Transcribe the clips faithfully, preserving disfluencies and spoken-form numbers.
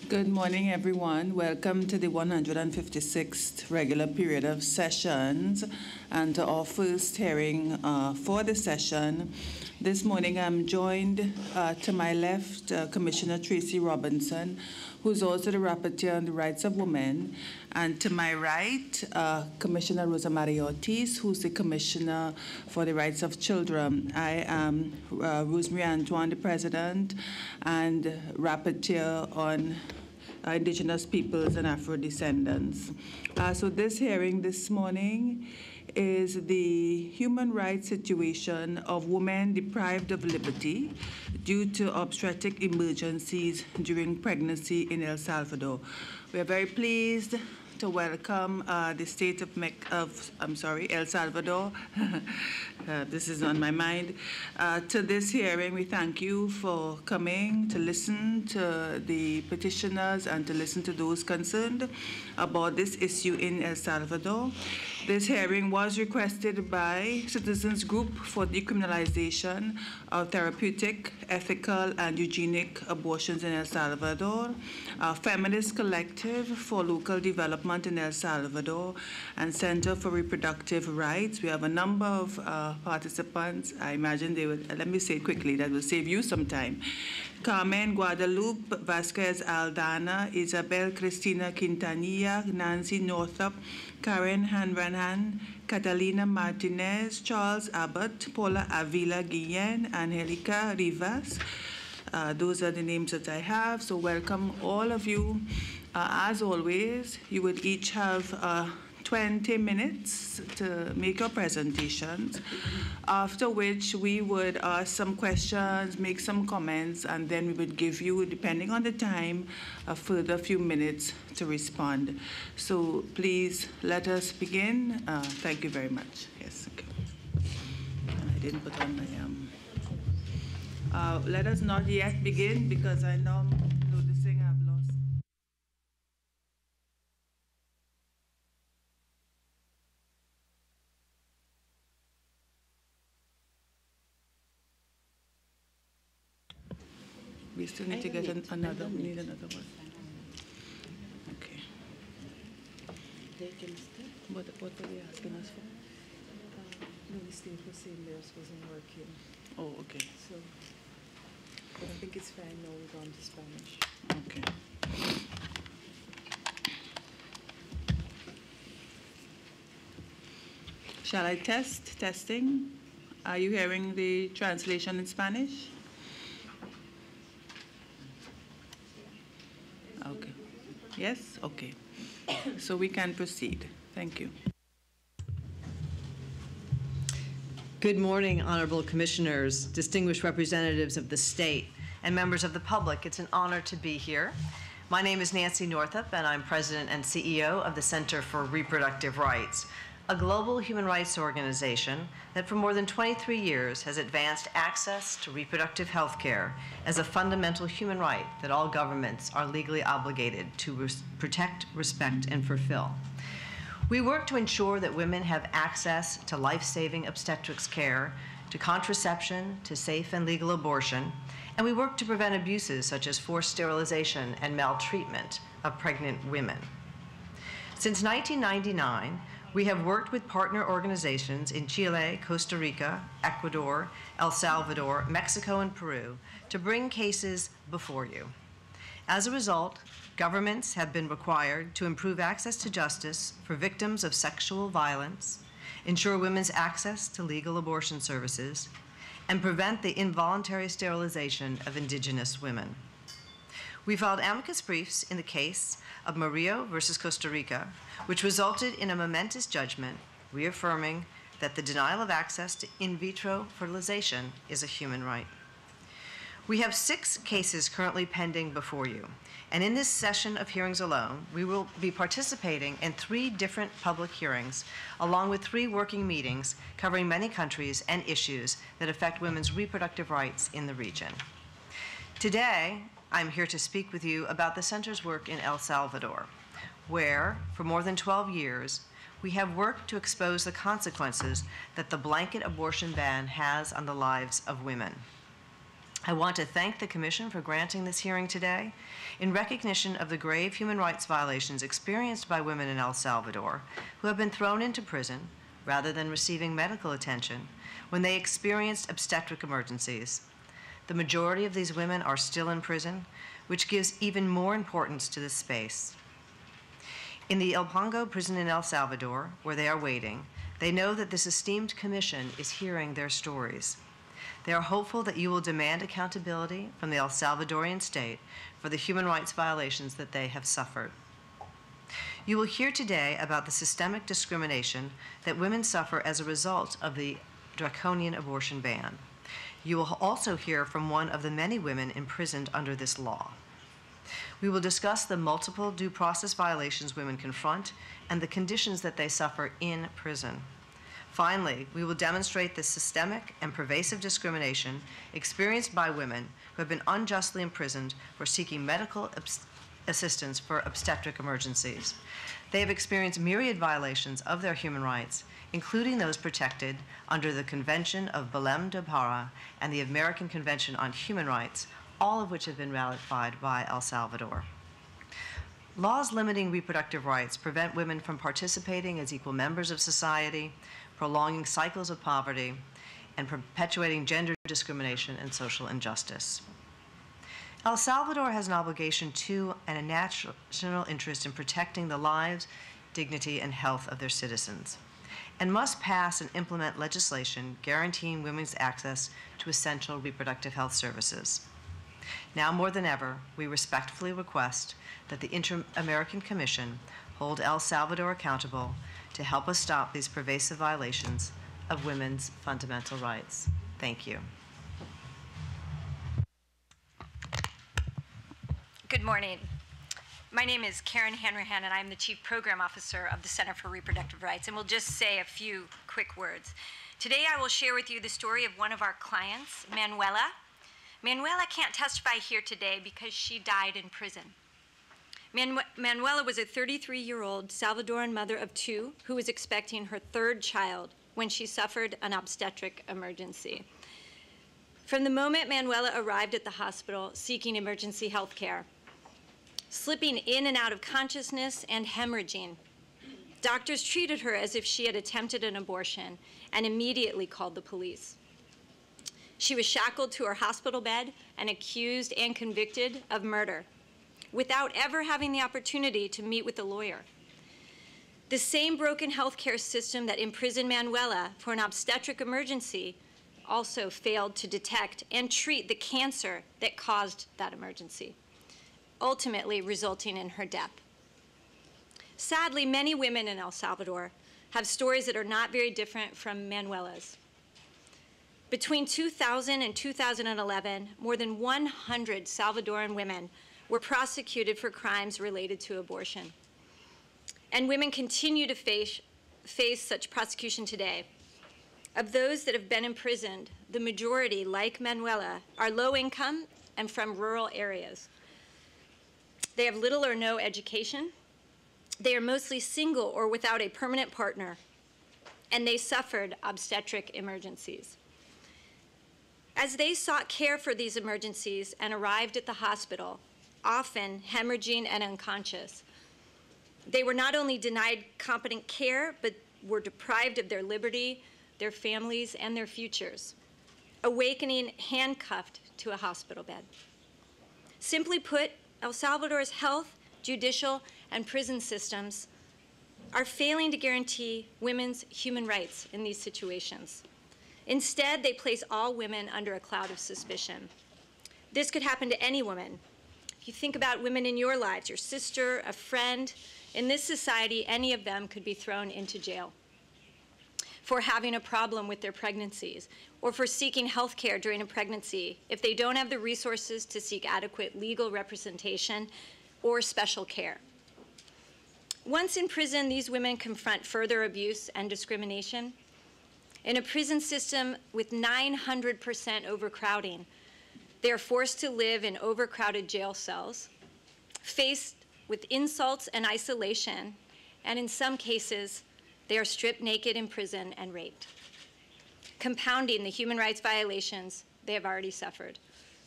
Good morning, everyone. Welcome to the one hundred fifty-sixth regular period of sessions and to our first hearing uh, for the session. This morning I'm joined uh, to my left, uh, Commissioner Tracy Robinson, who's also the Rapporteur on the Rights of Women, and to my right, uh, Commissioner Rosa Maria Ortiz, who's the Commissioner for the Rights of Children. I am uh, Rosemary Antoine, the President, and Rapporteur on uh, Indigenous Peoples and Afro-Descendants. Uh, so this hearing this morning is the human rights situation of women deprived of liberty due to obstetric emergencies during pregnancy in El Salvador. We are very pleased to welcome uh, the state of, Me of I'm sorry, El Salvador. uh, this is on my mind. Uh, to this hearing, we thank you for coming to listen to the petitioners and to listen to those concerned about this issue in El Salvador. This hearing was requested by Citizens Group for Decriminalization of Therapeutic, Ethical, and Eugenic Abortions in El Salvador, a Feminist Collective for Local Development in El Salvador, and Center for Reproductive Rights. We have a number of uh, participants. I imagine they will, let me say quickly, that will save you some time. Carmen Guadalupe Vasquez Aldana, Isabel Cristina Quintanilla, Nancy Northup, Karen Hanrahan, Catalina Martinez, Charles Abbott, Paula Avila Guillen, Angelica Rivas. Uh, those are the names that I have, so welcome all of you. Uh, as always, you will each have uh, twenty minutes to make your presentations, after which we would ask some questions, make some comments, and then we would give you, depending on the time, a further few minutes to respond. So please let us begin. Uh, thank you very much. Yes, okay. I didn't put on my, um, uh, let us not yet begin because I know noticing I've lost. We still need to get an, another, we need another one. Okay. What, what were they asking us for? Uh, no, the state was saying theirs wasn't working. Oh, okay. So, but I think it's fine now we're on to Spanish. Okay. Shall I test? Testing? Are you hearing the translation in Spanish? Okay. Yes? Okay. So we can proceed. Thank you. Good morning, honorable commissioners, distinguished representatives of the state, and members of the public. It's an honor to be here. My name is Nancy Northup, and I'm president and C E O of the Center for Reproductive Rights, a global human rights organization that for more than twenty-three years has advanced access to reproductive health care as a fundamental human right that all governments are legally obligated to res protect, respect, and fulfill. We work to ensure that women have access to life-saving obstetrics care, to contraception, to safe and legal abortion, and we work to prevent abuses such as forced sterilization and maltreatment of pregnant women. Since nineteen ninety-nine, we have worked with partner organizations in Chile, Costa Rica, Ecuador, El Salvador, Mexico, and Peru to bring cases before you. As a result, governments have been required to improve access to justice for victims of sexual violence, ensure women's access to legal abortion services, and prevent the involuntary sterilization of indigenous women. We filed amicus briefs in the case of Murillo versus Costa Rica, which resulted in a momentous judgment reaffirming that the denial of access to in vitro fertilization is a human right. We have six cases currently pending before you, and in this session of hearings alone, we will be participating in three different public hearings, along with three working meetings covering many countries and issues that affect women's reproductive rights in the region. Today, I'm here to speak with you about the Center's work in El Salvador, where, for more than twelve years, we have worked to expose the consequences that the blanket abortion ban has on the lives of women. I want to thank the Commission for granting this hearing today in recognition of the grave human rights violations experienced by women in El Salvador who have been thrown into prison rather than receiving medical attention when they experienced obstetric emergencies. The majority of these women are still in prison, which gives even more importance to this space. In the El Pongo prison in El Salvador, where they are waiting, they know that this esteemed commission is hearing their stories. They are hopeful that you will demand accountability from the El Salvadorian state for the human rights violations that they have suffered. You will hear today about the systemic discrimination that women suffer as a result of the draconian abortion ban. You will also hear from one of the many women imprisoned under this law. We will discuss the multiple due process violations women confront and the conditions that they suffer in prison. Finally, we will demonstrate the systemic and pervasive discrimination experienced by women who have been unjustly imprisoned for seeking medical assistance for obstetric emergencies. They have experienced myriad violations of their human rights, including those protected under the Convention of Belém do Pará and the American Convention on Human Rights, all of which have been ratified by El Salvador. Laws limiting reproductive rights prevent women from participating as equal members of society, prolonging cycles of poverty, and perpetuating gender discrimination and social injustice. El Salvador has an obligation to and a national interest in protecting the lives, dignity, and health of their citizens, and must pass and implement legislation guaranteeing women's access to essential reproductive health services. Now more than ever, we respectfully request that the Inter-American Commission hold El Salvador accountable to help us stop these pervasive violations of women's fundamental rights. Thank you. Good morning. My name is Karen Hanrahan, and I'm the Chief Program Officer of the Center for Reproductive Rights, and we'll just say a few quick words. Today I will share with you the story of one of our clients, Manuela. Manuela can't testify here today because she died in prison. Manu Manuela was a thirty-three-year-old Salvadoran mother of two who was expecting her third child when she suffered an obstetric emergency. From the moment Manuela arrived at the hospital seeking emergency health care, slipping in and out of consciousness and hemorrhaging, doctors treated her as if she had attempted an abortion and immediately called the police. She was shackled to her hospital bed and accused and convicted of murder, without ever having the opportunity to meet with a lawyer. The same broken healthcare system that imprisoned Manuela for an obstetric emergency also failed to detect and treat the cancer that caused that emergency, ultimately resulting in her death. Sadly, many women in El Salvador have stories that are not very different from Manuela's. Between two thousand and two thousand eleven, more than one hundred Salvadoran women were prosecuted for crimes related to abortion. And women continue to face, face such prosecution today. Of those that have been imprisoned, the majority, like Manuela, are low income and from rural areas. They have little or no education. They are mostly single or without a permanent partner, and they suffered obstetric emergencies. As they sought care for these emergencies and arrived at the hospital, often hemorrhaging and unconscious, they were not only denied competent care, but were deprived of their liberty, their families, and their futures, awakening handcuffed to a hospital bed. Simply put, El Salvador's health, judicial, and prison systems are failing to guarantee women's human rights in these situations. Instead, they place all women under a cloud of suspicion. This could happen to any woman. If you think about women in your lives, your sister, a friend, in this society, any of them could be thrown into jail for having a problem with their pregnancies or for seeking health care during a pregnancy if they don't have the resources to seek adequate legal representation or special care. Once in prison, these women confront further abuse and discrimination. In a prison system with nine hundred percent overcrowding, they are forced to live in overcrowded jail cells, faced with insults and isolation, and in some cases, they are stripped naked in prison and raped, compounding the human rights violations they have already suffered.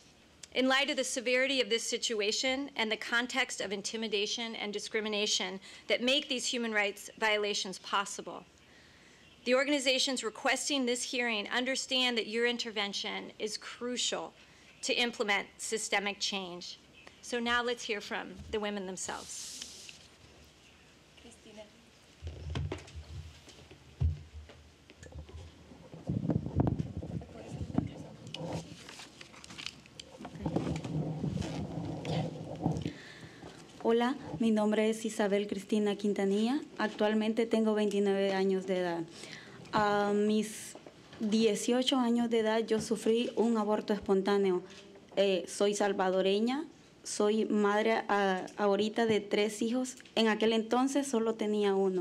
In light of the severity of this situation and the context of intimidation and discrimination that make these human rights violations possible, the organizations requesting this hearing understand that your intervention is crucial to implement systemic change. So now let's hear from the women themselves. Cristina. Hola, mi nombre es Isabel Cristina Quintanilla. Actualmente tengo veintinueve años de edad. A mis dieciocho años de edad yo sufrí un aborto espontáneo. Eh, soy salvadoreña, soy madre a, ahorita de tres hijos. En aquel entonces solo tenía uno.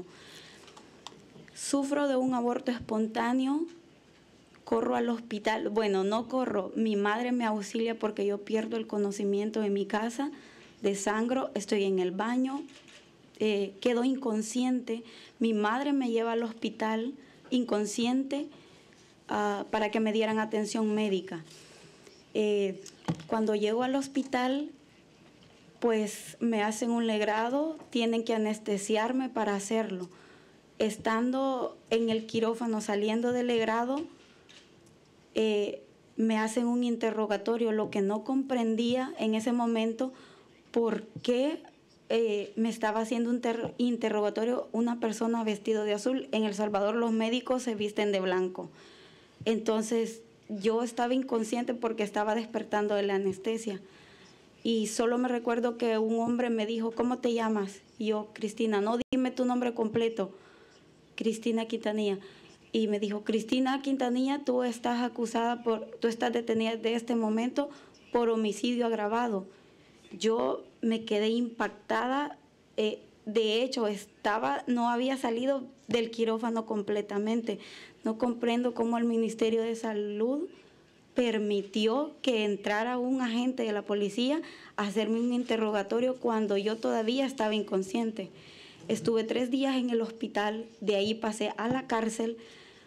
Sufro de un aborto espontáneo, corro al hospital. Bueno, no corro, mi madre me auxilia porque yo pierdo el conocimiento en mi casa. Desangro, estoy en el baño, eh, quedo inconsciente. Mi madre me lleva al hospital inconsciente uh, para que me dieran atención médica. Eh, cuando llego al hospital, pues me hacen un legrado, tienen que anestesiarme para hacerlo. Estando en el quirófano, saliendo del legrado, eh, me hacen un interrogatorio, lo que no comprendía en ese momento, por qué eh, me estaba haciendo un interrogatorio una persona vestida de azul. En El Salvador los médicos se visten de blanco. Entonces yo estaba inconsciente porque estaba despertando de la anestesia. Y solo me recuerdo que un hombre me dijo, ¿cómo te llamas? Y yo, Cristina. No, dime tu nombre completo. Cristina Quintanilla. Y me dijo, Cristina Quintanilla, tú estás acusada por, tú estás detenida de este momento por homicidio agravado. Yo me quedé impactada, eh, de hecho estaba, no había salido del quirófano completamente. No comprendo cómo el Ministerio de Salud permitió que entrara un agente de la policía a hacerme un interrogatorio cuando yo todavía estaba inconsciente. Estuve tres días en el hospital, de ahí pasé a la cárcel.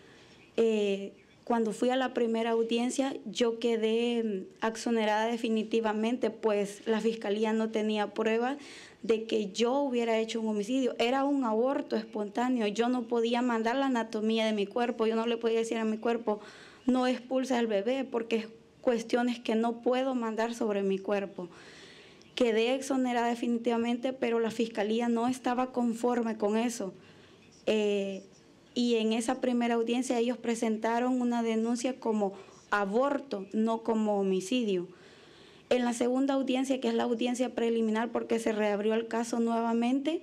Eh, Cuando fui a la primera audiencia, yo quedé exonerada definitivamente, pues la fiscalía no tenía pruebas de que yo hubiera hecho un homicidio. Era un aborto espontáneo. Yo no podía mandar la anatomía de mi cuerpo. Yo no le podía decir a mi cuerpo, no expulsa al bebé, porque es cuestiones que no puedo mandar sobre mi cuerpo. Quedé exonerada definitivamente, pero la fiscalía no estaba conforme con eso. Eh, Y en esa primera audiencia ellos presentaron una denuncia como aborto, no como homicidio. En la segunda audiencia, que es la audiencia preliminar porque se reabrió el caso nuevamente,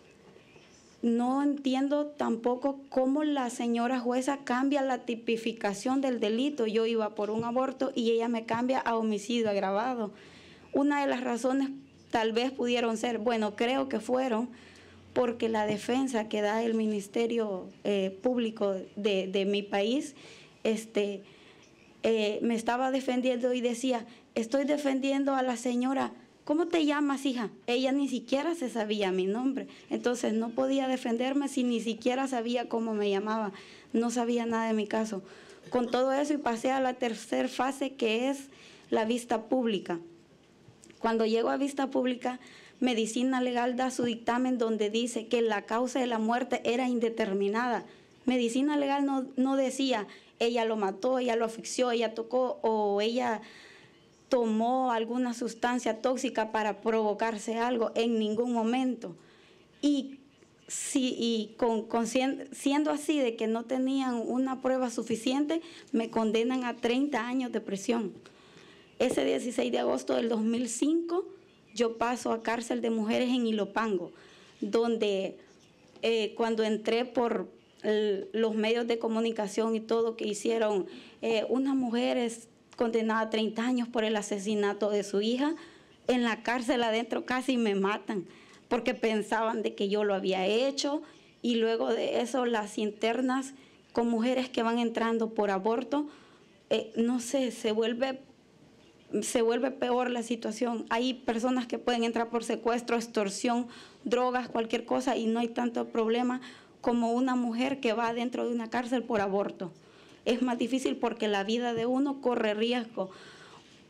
no entiendo tampoco cómo la señora jueza cambia la tipificación del delito. Yo iba por un aborto y ella me cambia a homicidio agravado. Una de las razones tal vez pudieron ser, bueno, creo que fueron, porque la defensa que da el Ministerio eh, Público de, de mi país este, eh, me estaba defendiendo y decía, estoy defendiendo a la señora, ¿cómo te llamas, hija? Ella ni siquiera se sabía mi nombre, entonces no podía defenderme si ni siquiera sabía cómo me llamaba, no sabía nada de mi caso. Con todo eso y pasé a la tercera fase, que es la vista pública. Cuando llego a vista pública, Medicina Legal da su dictamen donde dice que la causa de la muerte era indeterminada. Medicina Legal no, no decía, ella lo mató, ella lo asfixió, ella tocó o ella tomó alguna sustancia tóxica para provocarse algo, en ningún momento. Y, si, y con, con, siendo así de que no tenían una prueba suficiente, me condenan a treinta años de prisión. Ese dieciséis de agosto del dos mil cinco, yo paso a cárcel de mujeres en Ilopango, donde eh, cuando entré por el, los medios de comunicación y todo que hicieron, eh, una mujer es condenada a treinta años por el asesinato de su hija, en la cárcel adentro casi me matan, porque pensaban de que yo lo había hecho, y luego de eso las internas con mujeres que van entrando por aborto, eh, no sé, se vuelve... se vuelve peor la situación. Hay personas que pueden entrar por secuestro, extorsión, drogas, cualquier cosa, y no hay tanto problema como una mujer que va dentro de una cárcel por aborto. Es más difícil porque la vida de uno corre riesgo.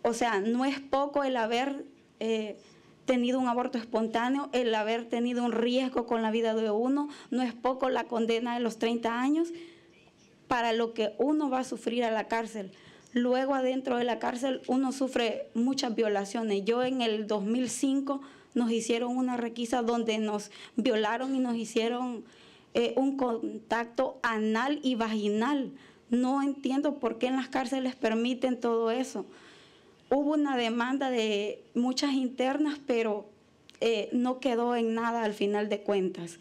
o sea, no es poco el haber eh, tenido un aborto espontáneo, el haber tenido un riesgo con la vida de uno, no es poco la condena de los treinta años para lo que uno va a sufrir a la cárcel. Luego adentro de la cárcel uno sufre muchas violaciones. Yo en el dos mil cinco nos hicieron una requisa donde nos violaron y nos hicieron eh, un contacto anal y vaginal. No entiendo por qué en las cárceles permiten todo eso. Hubo una demanda de muchas internas, pero eh, no quedó en nada al final de cuentas.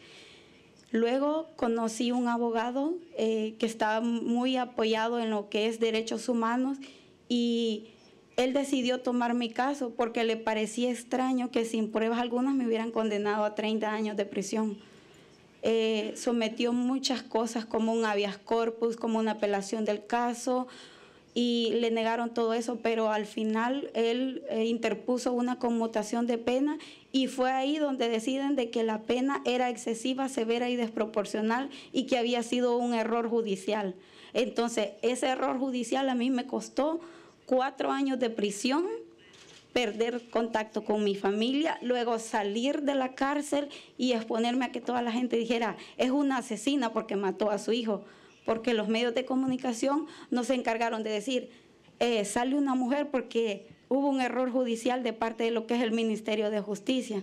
Luego conocí un abogado eh, que estaba muy apoyado en lo que es derechos humanos y él decidió tomar mi caso porque le parecía extraño que sin pruebas algunas me hubieran condenado a treinta años de prisión. Eh, sometió muchas cosas como un habeas corpus, como una apelación del caso y le negaron todo eso, pero al final él eh, interpuso una conmutación de pena y fue ahí donde deciden de que la pena era excesiva, severa y desproporcional y que había sido un error judicial. Entonces, ese error judicial a mí me costó cuatro años de prisión, perder contacto con mi familia, luego salir de la cárcel y exponerme a que toda la gente dijera, es una asesina porque mató a su hijo, porque los medios de comunicación no se encargaron de decir, eh, sale una mujer porque hubo un error judicial de parte de lo que es el Ministerio de Justicia.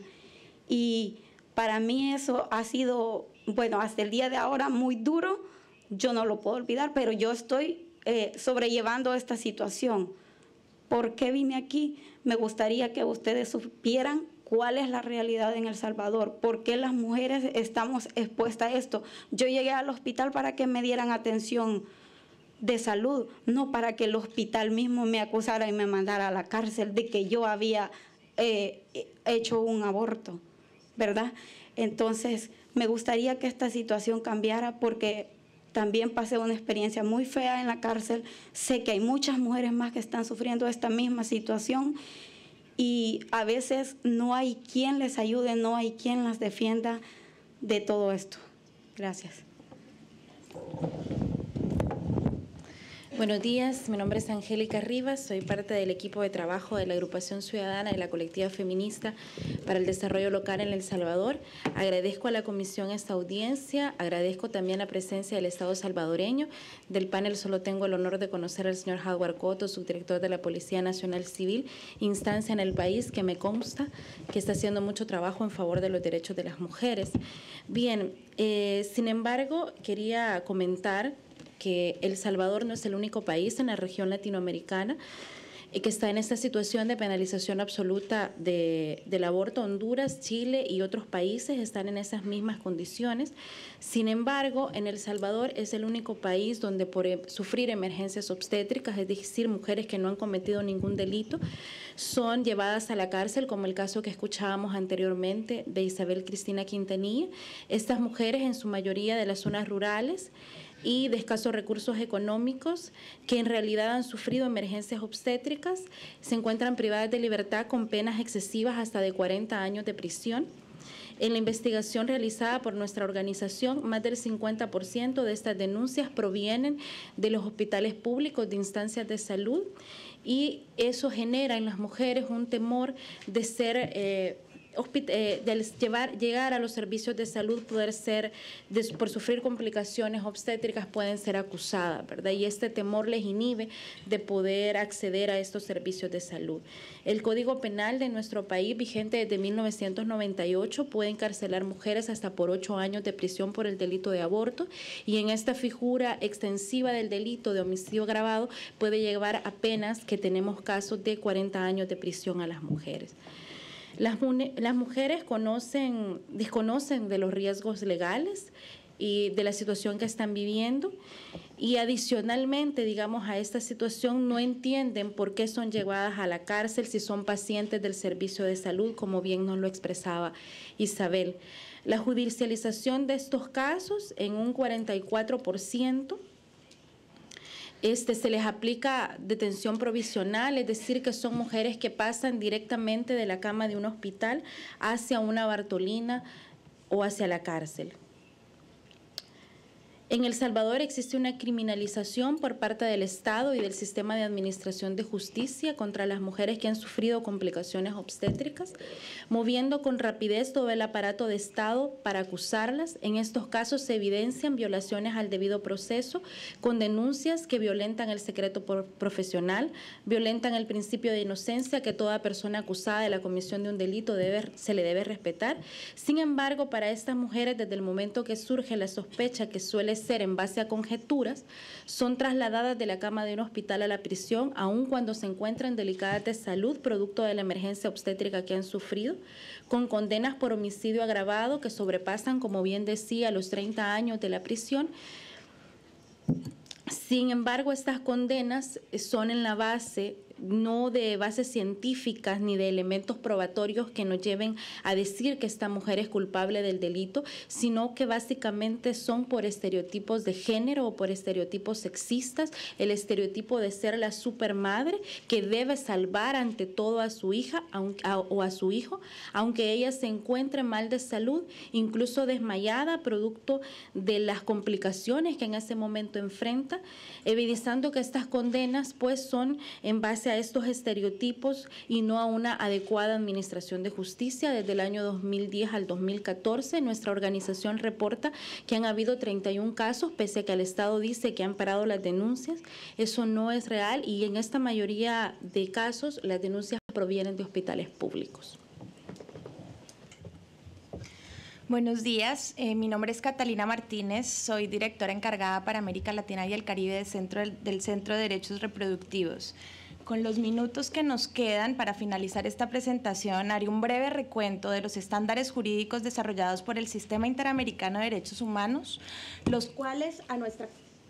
Y para mí eso ha sido, bueno, hasta el día de ahora muy duro, yo no lo puedo olvidar, pero yo estoy eh, sobrellevando esta situación. ¿Por qué vine aquí? Me gustaría que ustedes supieran cuál es la realidad en El Salvador, por qué las mujeres estamos expuestas a esto. Yo llegué al hospital para que me dieran atención de salud, no para que el hospital mismo me acusara y me mandara a la cárcel de que yo había eh, hecho un aborto, ¿verdad? Entonces, me gustaría que esta situación cambiara porque también pasé una experiencia muy fea en la cárcel. Sé que hay muchas mujeres más que están sufriendo esta misma situación y a veces no hay quien les ayude, no hay quien las defienda de todo esto. Gracias. Buenos días, mi nombre es Angélica Rivas, soy parte del equipo de trabajo de la Agrupación Ciudadana de la Colectiva Feminista para el Desarrollo Local en El Salvador. Agradezco a la Comisión esta audiencia, agradezco también la presencia del Estado salvadoreño. Del panel solo tengo el honor de conocer al señor Howard Cotto, subdirector de la Policía Nacional Civil, instancia en el país que me consta que está haciendo mucho trabajo en favor de los derechos de las mujeres. Bien, eh, sin embargo, quería comentar que El Salvador no es el único país en la región latinoamericana que está en esta situación de penalización absoluta de, del aborto. Honduras, Chile y otros países están en esas mismas condiciones. Sin embargo, en El Salvador es el único país donde por sufrir emergencias obstétricas, es decir, mujeres que no han cometido ningún delito, son llevadas a la cárcel, como el caso que escuchábamos anteriormente de Isabel Cristina Quintanilla. Estas mujeres, en su mayoría de las zonas rurales, y de escasos recursos económicos, que en realidad han sufrido emergencias obstétricas, se encuentran privadas de libertad con penas excesivas hasta de cuarenta años de prisión. En la investigación realizada por nuestra organización, más del cincuenta por ciento de estas denuncias provienen de los hospitales públicos de instancias de salud y eso genera en las mujeres un temor de ser eh, Eh, de llevar, llegar a los servicios de salud, poder ser, de, por sufrir complicaciones obstétricas, pueden ser acusadas, ¿verdad? Y este temor les inhibe de poder acceder a estos servicios de salud. El Código Penal de nuestro país, vigente desde mil novecientos noventa y ocho, puede encarcelar mujeres hasta por ocho años de prisión por el delito de aborto, y en esta figura extensiva del delito de homicidio agravado puede llevar a penas que tenemos casos de cuarenta años de prisión a las mujeres. Las, las mujeres conocen, desconocen de los riesgos legales y de la situación que están viviendo y adicionalmente, digamos, a esta situación no entienden por qué son llevadas a la cárcel si son pacientes del servicio de salud, como bien nos lo expresaba Isabel. La judicialización de estos casos en un cuarenta y cuatro por ciento. Este, se les aplica detención provisional, es decir, que son mujeres que pasan directamente de la cama de un hospital hacia una Bartolina o hacia la cárcel. En El Salvador existe una criminalización por parte del Estado y del sistema de administración de justicia contra las mujeres que han sufrido complicaciones obstétricas, moviendo con rapidez todo el aparato de Estado para acusarlas. En estos casos se evidencian violaciones al debido proceso con denuncias que violentan el secreto profesional, violentan el principio de inocencia que toda persona acusada de la comisión de un delito debe, se le debe respetar. Sin embargo, para estas mujeres, desde el momento que surge la sospecha, que suele ser en base a conjeturas, son trasladadas de la cama de un hospital a la prisión, aun cuando se encuentran delicadas de salud, producto de la emergencia obstétrica que han sufrido, con condenas por homicidio agravado que sobrepasan, como bien decía, los treinta años de la prisión. Sin embargo, estas condenas son en la base, no de bases científicas ni de elementos probatorios que nos lleven a decir que esta mujer es culpable del delito, sino que básicamente son por estereotipos de género o por estereotipos sexistas, el estereotipo de ser la supermadre que debe salvar ante todo a su hija o a su hijo, aunque ella se encuentre mal de salud, incluso desmayada, producto de las complicaciones que en ese momento enfrenta, evidenciando que estas condenas pues son en base a estos estereotipos y no a una adecuada administración de justicia. Desde el año dos mil diez al dos mil catorce, nuestra organización reporta que han habido treinta y un casos, pese a que el Estado dice que han parado las denuncias. Eso no es real y en esta mayoría de casos las denuncias provienen de hospitales públicos. Buenos días, eh, mi nombre es Catalina Martínez, soy directora encargada para América Latina y el Caribe del Centro, del Centro de Derechos Reproductivos. Con los minutos que nos quedan para finalizar esta presentación, haré un breve recuento de los estándares jurídicos desarrollados por el Sistema Interamericano de Derechos Humanos, los cuales a nuestra,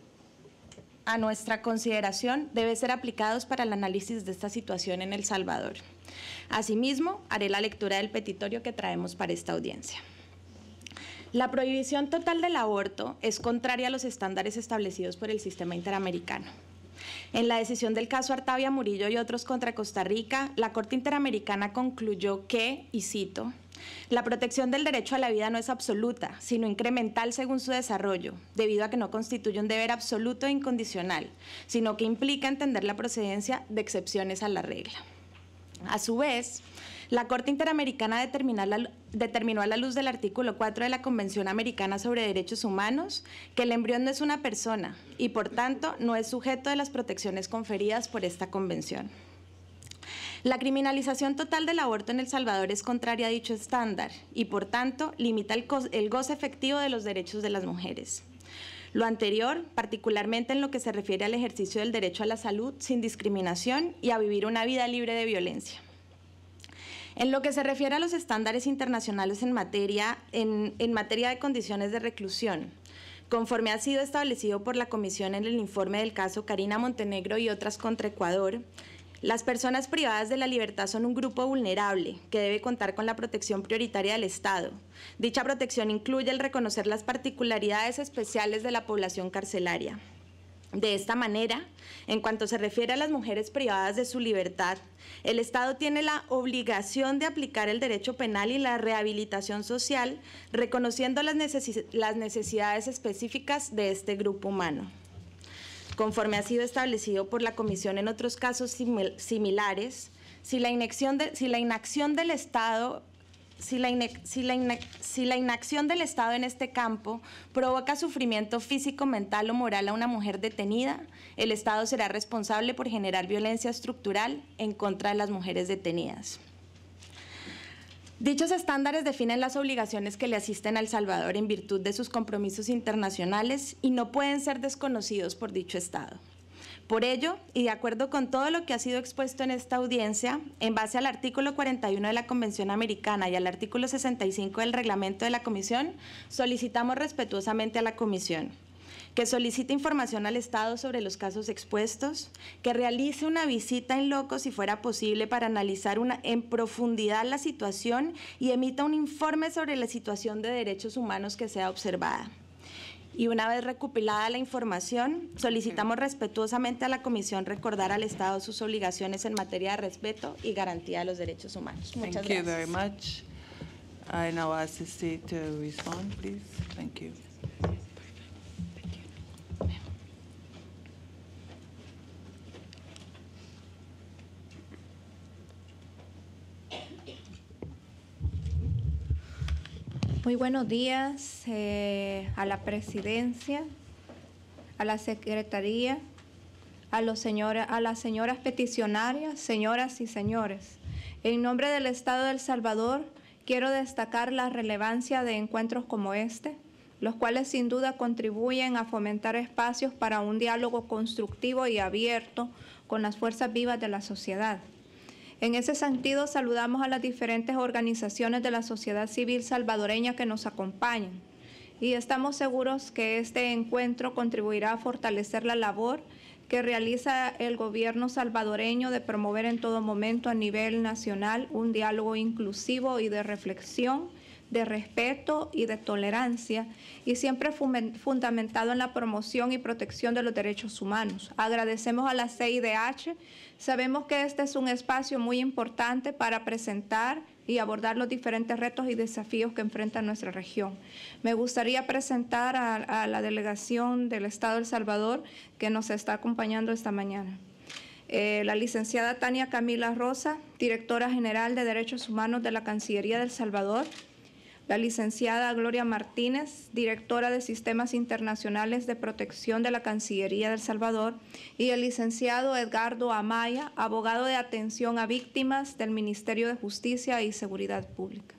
a nuestra consideración deben ser aplicados para el análisis de esta situación en El Salvador. Asimismo, haré la lectura del petitorio que traemos para esta audiencia. La prohibición total del aborto es contraria a los estándares establecidos por el sistema interamericano. En la decisión del caso Artavia Murillo y otros contra Costa Rica, la Corte Interamericana concluyó que, y cito, la protección del derecho a la vida no es absoluta, sino incremental según su desarrollo, debido a que no constituye un deber absoluto e incondicional, sino que implica entender la procedencia de excepciones a la regla. A su vez, la Corte Interamericana determinó, la, determinó a la luz del artículo cuatro de la Convención Americana sobre Derechos Humanos que el embrión no es una persona y, por tanto, no es sujeto de las protecciones conferidas por esta convención. La criminalización total del aborto en El Salvador es contraria a dicho estándar y, por tanto, limita el, el goce efectivo de los derechos de las mujeres. Lo anterior, particularmente en lo que se refiere al ejercicio del derecho a la salud sin discriminación y a vivir una vida libre de violencia. En lo que se refiere a los estándares internacionales en materia, en, en materia de condiciones de reclusión, conforme ha sido establecido por la Comisión en el informe del caso Karina Montenegro y otras contra Ecuador, las personas privadas de la libertad son un grupo vulnerable que debe contar con la protección prioritaria del Estado. Dicha protección incluye el reconocer las particularidades especiales de la población carcelaria. De esta manera, en cuanto se refiere a las mujeres privadas de su libertad, el Estado tiene la obligación de aplicar el derecho penal y la rehabilitación social, reconociendo las, necesi- las necesidades específicas de este grupo humano. Conforme ha sido establecido por la Comisión en otros casos simil- similares, si la, inacción de, si la inacción del Estado Si la, si, la si la inacción del Estado en este campo provoca sufrimiento físico, mental o moral a una mujer detenida, el Estado será responsable por generar violencia estructural en contra de las mujeres detenidas. Dichos estándares definen las obligaciones que le asisten a El Salvador en virtud de sus compromisos internacionales y no pueden ser desconocidos por dicho Estado. Por ello, y de acuerdo con todo lo que ha sido expuesto en esta audiencia, en base al artículo cuarenta y uno de la Convención Americana y al artículo sesenta y cinco del reglamento de la Comisión, solicitamos respetuosamente a la Comisión que solicite información al Estado sobre los casos expuestos, que realice una visita en loco si fuera posible para analizar una, en profundidad la situación y emita un informe sobre la situación de derechos humanos que sea observada. Y una vez recopilada la información, solicitamos respetuosamente a la Comisión recordar al Estado sus obligaciones en materia de respeto y garantía de los derechos humanos. Muchas Thank gracias. you very much. I now ask the state to respond, please. Thank you. Thank you. Muy buenos días eh, a la presidencia, a la secretaría, a, los señora, a las señoras peticionarias, señoras y señores. En nombre del Estado de El Salvador, quiero destacar la relevancia de encuentros como este, los cuales sin duda contribuyen a fomentar espacios para un diálogo constructivo y abierto con las fuerzas vivas de la sociedad. En ese sentido, saludamos a las diferentes organizaciones de la sociedad civil salvadoreña que nos acompañan y estamos seguros que este encuentro contribuirá a fortalecer la labor que realiza el gobierno salvadoreño de promover en todo momento a nivel nacional un diálogo inclusivo y de reflexión, de respeto y de tolerancia, y siempre fundamentado en la promoción y protección de los derechos humanos. Agradecemos a la C I D H. Sabemos que este es un espacio muy importante para presentar y abordar los diferentes retos y desafíos que enfrenta nuestra región. Me gustaría presentar a, a la delegación del Estado de El Salvador que nos está acompañando esta mañana. Eh, la licenciada Tania Camila Rosa, directora general de Derechos Humanos de la Cancillería de El Salvador. La licenciada Gloria Martínez, directora de Sistemas Internacionales de Protección de la Cancillería de El Salvador, y el licenciado Edgardo Amaya, abogado de atención a víctimas del Ministerio de Justicia y Seguridad Pública.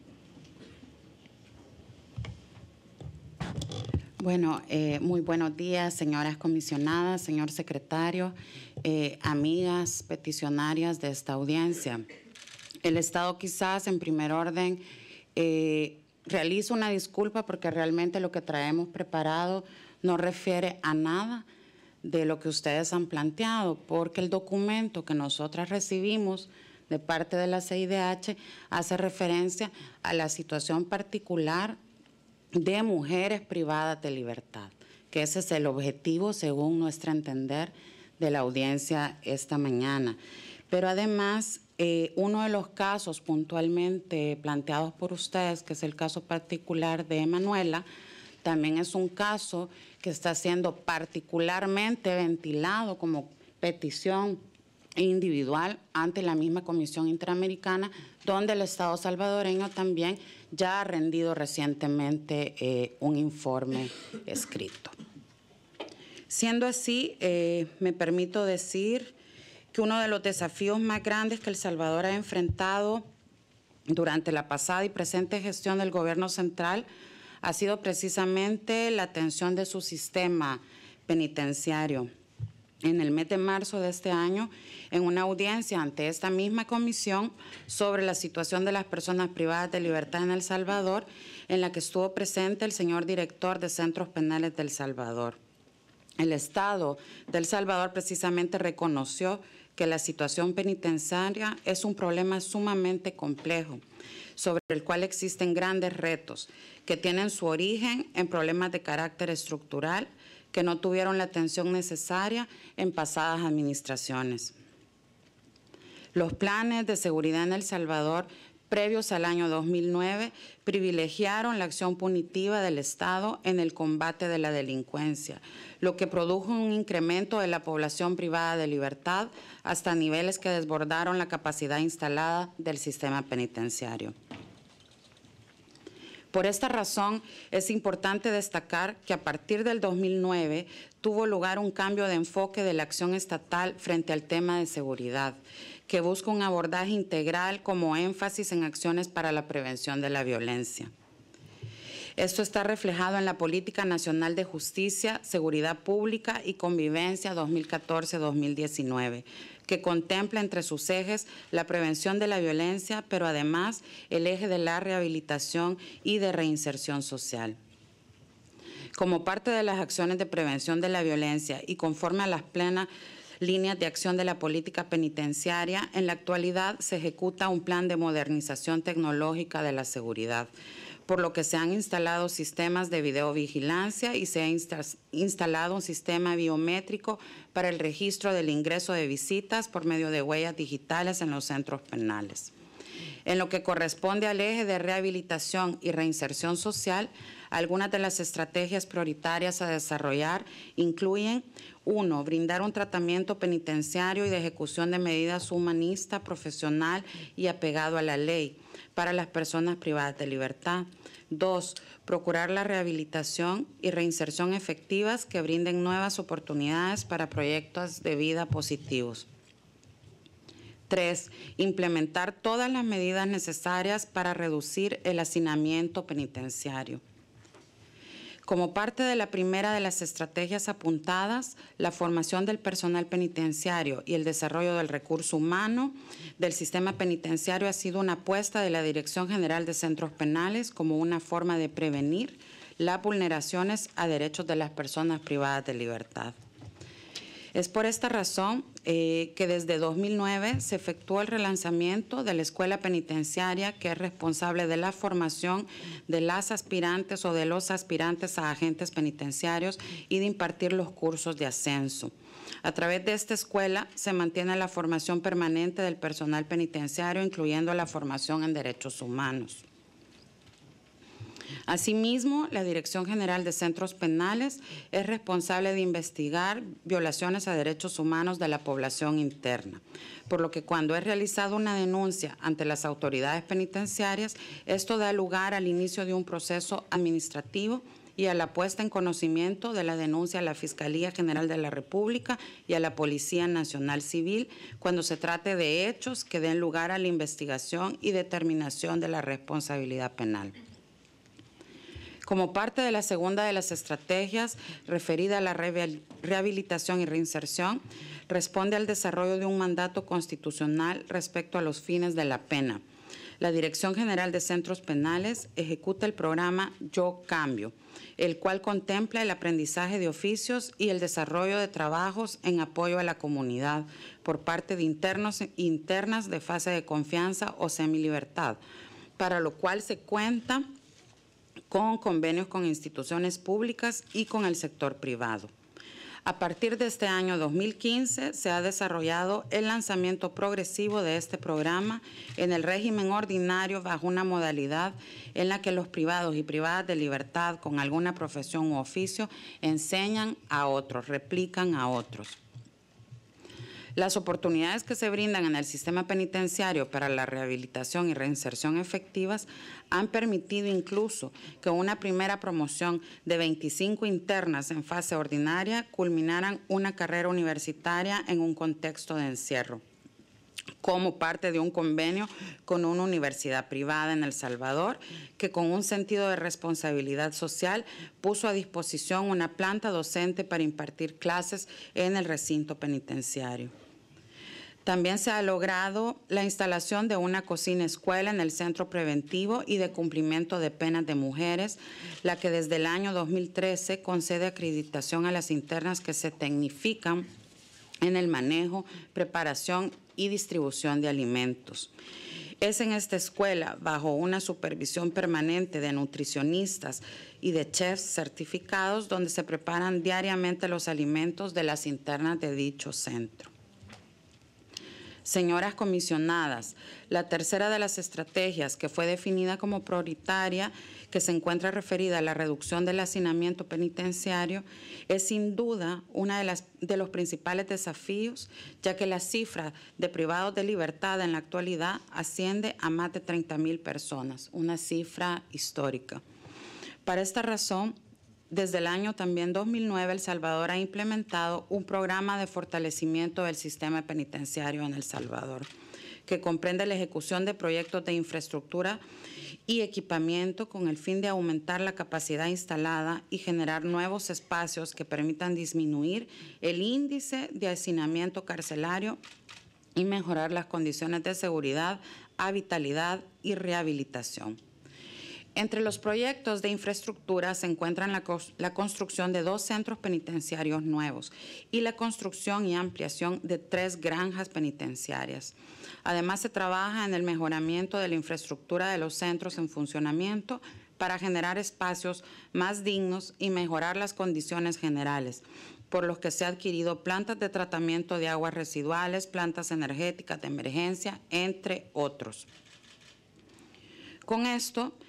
Bueno, eh, muy buenos días, señoras comisionadas, señor secretario, eh, amigas peticionarias de esta audiencia. El Estado quizás en primer orden eh, realizo una disculpa porque realmente lo que traemos preparado no refiere a nada de lo que ustedes han planteado, porque el documento que nosotras recibimos de parte de la C I D H hace referencia a la situación particular de mujeres privadas de libertad, que ese es el objetivo, según nuestro entender, de la audiencia esta mañana. Pero además, Eh, uno de los casos puntualmente planteados por ustedes, que es el caso particular de Emanuela, también es un caso que está siendo particularmente ventilado como petición individual ante la misma Comisión Interamericana, donde el Estado salvadoreño también ya ha rendido recientemente eh, un informe escrito. Siendo así, eh, me permito decir que uno de los desafíos más grandes que El Salvador ha enfrentado durante la pasada y presente gestión del gobierno central ha sido precisamente la atención de su sistema penitenciario. En el mes de marzo de este año, en una audiencia ante esta misma comisión sobre la situación de las personas privadas de libertad en El Salvador, en la que estuvo presente el señor director de Centros Penales de El Salvador. El Estado de El Salvador precisamente reconoció que la situación penitenciaria es un problema sumamente complejo, sobre el cual existen grandes retos que tienen su origen en problemas de carácter estructural que no tuvieron la atención necesaria en pasadas administraciones. Los planes de seguridad en El Salvador previos al año dos mil nueve privilegiaron la acción punitiva del Estado en el combate de la delincuencia, lo que produjo un incremento de la población privada de libertad hasta niveles que desbordaron la capacidad instalada del sistema penitenciario. Por esta razón, es importante destacar que a partir del dos mil nueve tuvo lugar un cambio de enfoque de la acción estatal frente al tema de seguridad, que busca un abordaje integral como énfasis en acciones para la prevención de la violencia. Esto está reflejado en la Política Nacional de Justicia, Seguridad Pública y Convivencia dos mil catorce a dos mil diecinueve, que contempla entre sus ejes la prevención de la violencia, pero además el eje de la rehabilitación y de reinserción social. Como parte de las acciones de prevención de la violencia y conforme a las plenas líneas de acción de la política penitenciaria, en la actualidad se ejecuta un plan de modernización tecnológica de la seguridad, por lo que se han instalado sistemas de videovigilancia y se ha insta instalado un sistema biométrico para el registro del ingreso de visitas por medio de huellas digitales en los centros penales. En lo que corresponde al eje de rehabilitación y reinserción social, Algunas de las estrategias prioritarias a desarrollar incluyen: uno, brindar un tratamiento penitenciario y de ejecución de medidas humanista, profesional y apegado a la ley para las personas privadas de libertad. Dos, procurar la rehabilitación y reinserción efectivas que brinden nuevas oportunidades para proyectos de vida positivos. Tres, implementar todas las medidas necesarias para reducir el hacinamiento penitenciario. Como parte de la primera de las estrategias apuntadas, la formación del personal penitenciario y el desarrollo del recurso humano del sistema penitenciario ha sido una apuesta de la Dirección General de Centros Penales como una forma de prevenir las vulneraciones a derechos de las personas privadas de libertad. Es por esta razón eh, que desde dos mil nueve se efectuó el relanzamiento de la escuela penitenciaria, que es responsable de la formación de las aspirantes o de los aspirantes a agentes penitenciarios y de impartir los cursos de ascenso. A través de esta escuela se mantiene la formación permanente del personal penitenciario, incluyendo la formación en derechos humanos. Asimismo, la Dirección General de Centros Penales es responsable de investigar violaciones a derechos humanos de la población interna, por lo que cuando es realizada una denuncia ante las autoridades penitenciarias, esto da lugar al inicio de un proceso administrativo y a la puesta en conocimiento de la denuncia a la Fiscalía General de la República y a la Policía Nacional Civil cuando se trate de hechos que den lugar a la investigación y determinación de la responsabilidad penal. Como parte de la segunda de las estrategias referida a la rehabilitación y reinserción, responde al desarrollo de un mandato constitucional respecto a los fines de la pena. La Dirección General de Centros Penales ejecuta el programa Yo Cambio, el cual contempla el aprendizaje de oficios y el desarrollo de trabajos en apoyo a la comunidad por parte de internos e internas de fase de confianza o semilibertad, para lo cual se cuenta con convenios con instituciones públicas y con el sector privado. A partir de este año dos mil quince se ha desarrollado el lanzamiento progresivo de este programa en el régimen ordinario bajo una modalidad en la que los privados y privadas de libertad con alguna profesión u oficio enseñan a otros, replican a otros. Las oportunidades que se brindan en el sistema penitenciario para la rehabilitación y reinserción efectivas han permitido incluso que una primera promoción de veinticinco internas en fase ordinaria culminaran una carrera universitaria en un contexto de encierro, como parte de un convenio con una universidad privada en El Salvador, que con un sentido de responsabilidad social puso a disposición una planta docente para impartir clases en el recinto penitenciario. También se ha logrado la instalación de una cocina escuela en el Centro Preventivo y de Cumplimiento de Penas de Mujeres, la que desde el año dos mil trece concede acreditación a las internas que se tecnifican en el manejo, preparación y distribución de alimentos. Es en esta escuela, bajo una supervisión permanente de nutricionistas y de chefs certificados, donde se preparan diariamente los alimentos de las internas de dicho centro. Señoras comisionadas, la tercera de las estrategias que fue definida como prioritaria, que se encuentra referida a la reducción del hacinamiento penitenciario, es sin duda uno de, las, de los principales desafíos, ya que la cifra de privados de libertad en la actualidad asciende a más de treinta mil personas, una cifra histórica. Para esta razón, desde el año también dos mil nueve, El Salvador ha implementado un programa de fortalecimiento del sistema penitenciario en El Salvador, que comprende la ejecución de proyectos de infraestructura y equipamiento con el fin de aumentar la capacidad instalada y generar nuevos espacios que permitan disminuir el índice de hacinamiento carcelario y mejorar las condiciones de seguridad, habitabilidad y rehabilitación. Entre los proyectos de infraestructura se encuentran la, la construcción de dos centros penitenciarios nuevos y la construcción y ampliación de tres granjas penitenciarias. Además, se trabaja en el mejoramiento de la infraestructura de los centros en funcionamiento para generar espacios más dignos y mejorar las condiciones generales, por los que se han adquirido plantas de tratamiento de aguas residuales, plantas energéticas de emergencia, entre otros. Con esto,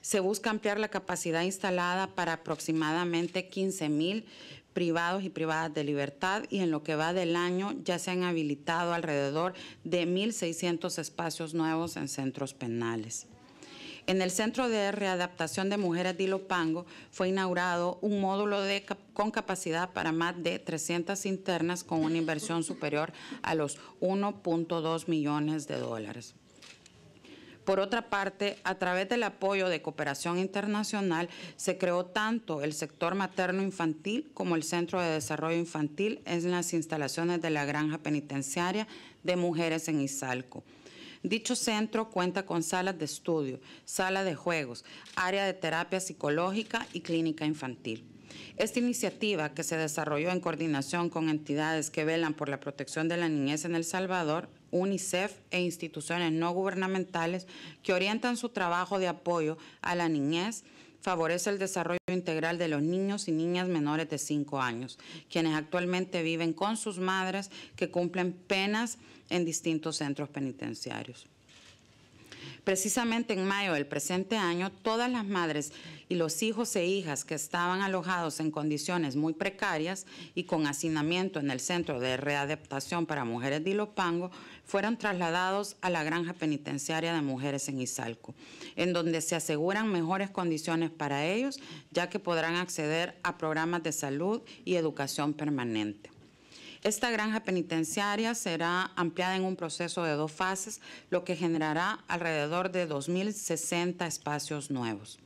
Se busca ampliar la capacidad instalada para aproximadamente quince mil privados y privadas de libertad, y en lo que va del año ya se han habilitado alrededor de mil seiscientos espacios nuevos en centros penales. En el Centro de Readaptación de Mujeres de Ilopango fue inaugurado un módulo de, con capacidad para más de trescientas internas con una inversión superior a los uno punto dos millones de dólares. Por otra parte, a través del apoyo de cooperación internacional, se creó tanto el sector materno-infantil como el Centro de Desarrollo Infantil en las instalaciones de la Granja Penitenciaria de Mujeres en Izalco. Dicho centro cuenta con salas de estudio, sala de juegos, área de terapia psicológica y clínica infantil. Esta iniciativa, que se desarrolló en coordinación con entidades que velan por la protección de la niñez en El Salvador, UNICEF e instituciones no gubernamentales que orientan su trabajo de apoyo a la niñez, favorece el desarrollo integral de los niños y niñas menores de cinco años, quienes actualmente viven con sus madres que cumplen penas en distintos centros penitenciarios. Precisamente en mayo del presente año, todas las madres y los hijos e hijas que estaban alojados en condiciones muy precarias y con hacinamiento en el Centro de Readaptación para Mujeres de Ilopango fueron trasladados a la Granja Penitenciaria de Mujeres en Izalco, en donde se aseguran mejores condiciones para ellos, ya que podrán acceder a programas de salud y educación permanente. Esta granja penitenciaria será ampliada en un proceso de dos fases, lo que generará alrededor de dos mil sesenta espacios nuevos.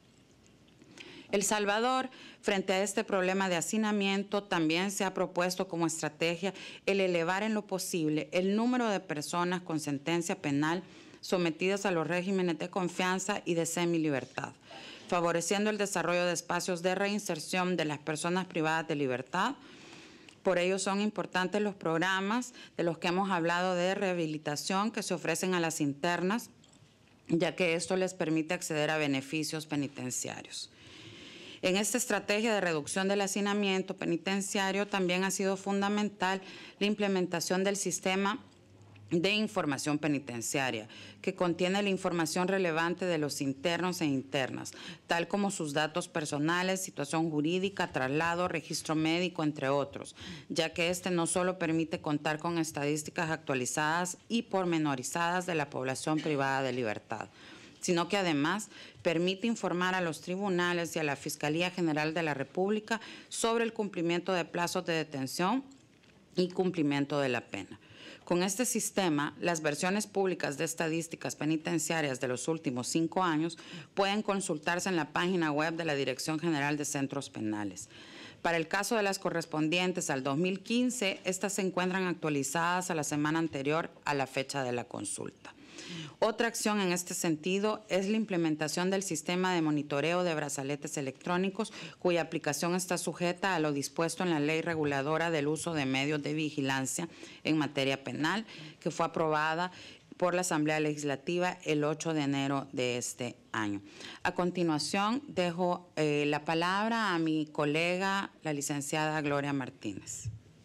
El Salvador, frente a este problema de hacinamiento, también se ha propuesto como estrategia el elevar en lo posible el número de personas con sentencia penal sometidas a los regímenes de confianza y de semilibertad, favoreciendo el desarrollo de espacios de reinserción de las personas privadas de libertad. Por ello son importantes los programas de los que hemos hablado de rehabilitación que se ofrecen a las internas, ya que esto les permite acceder a beneficios penitenciarios. En esta estrategia de reducción del hacinamiento penitenciario también ha sido fundamental la implementación del sistema de información penitenciaria, que contiene la información relevante de los internos e internas, tal como sus datos personales, situación jurídica, traslado, registro médico, entre otros, ya que este no solo permite contar con estadísticas actualizadas y pormenorizadas de la población privada de libertad, sino que además permite informar a los tribunales y a la Fiscalía General de la República sobre el cumplimiento de plazos de detención y cumplimiento de la pena. Con este sistema, las versiones públicas de estadísticas penitenciarias de los últimos cinco años pueden consultarse en la página web de la Dirección General de Centros Penales. Para el caso de las correspondientes al dos mil quince, estas se encuentran actualizadas a la semana anterior a la fecha de la consulta. Otra acción en este sentido es la implementación del sistema de monitoreo de brazaletes electrónicos, cuya aplicación está sujeta a lo dispuesto en la Ley Reguladora del Uso de Medios de Vigilancia en materia penal, que fue aprobada por la Asamblea Legislativa el ocho de enero de este año. A continuación, dejo eh, la palabra a mi colega, la licenciada Gloria Martínez.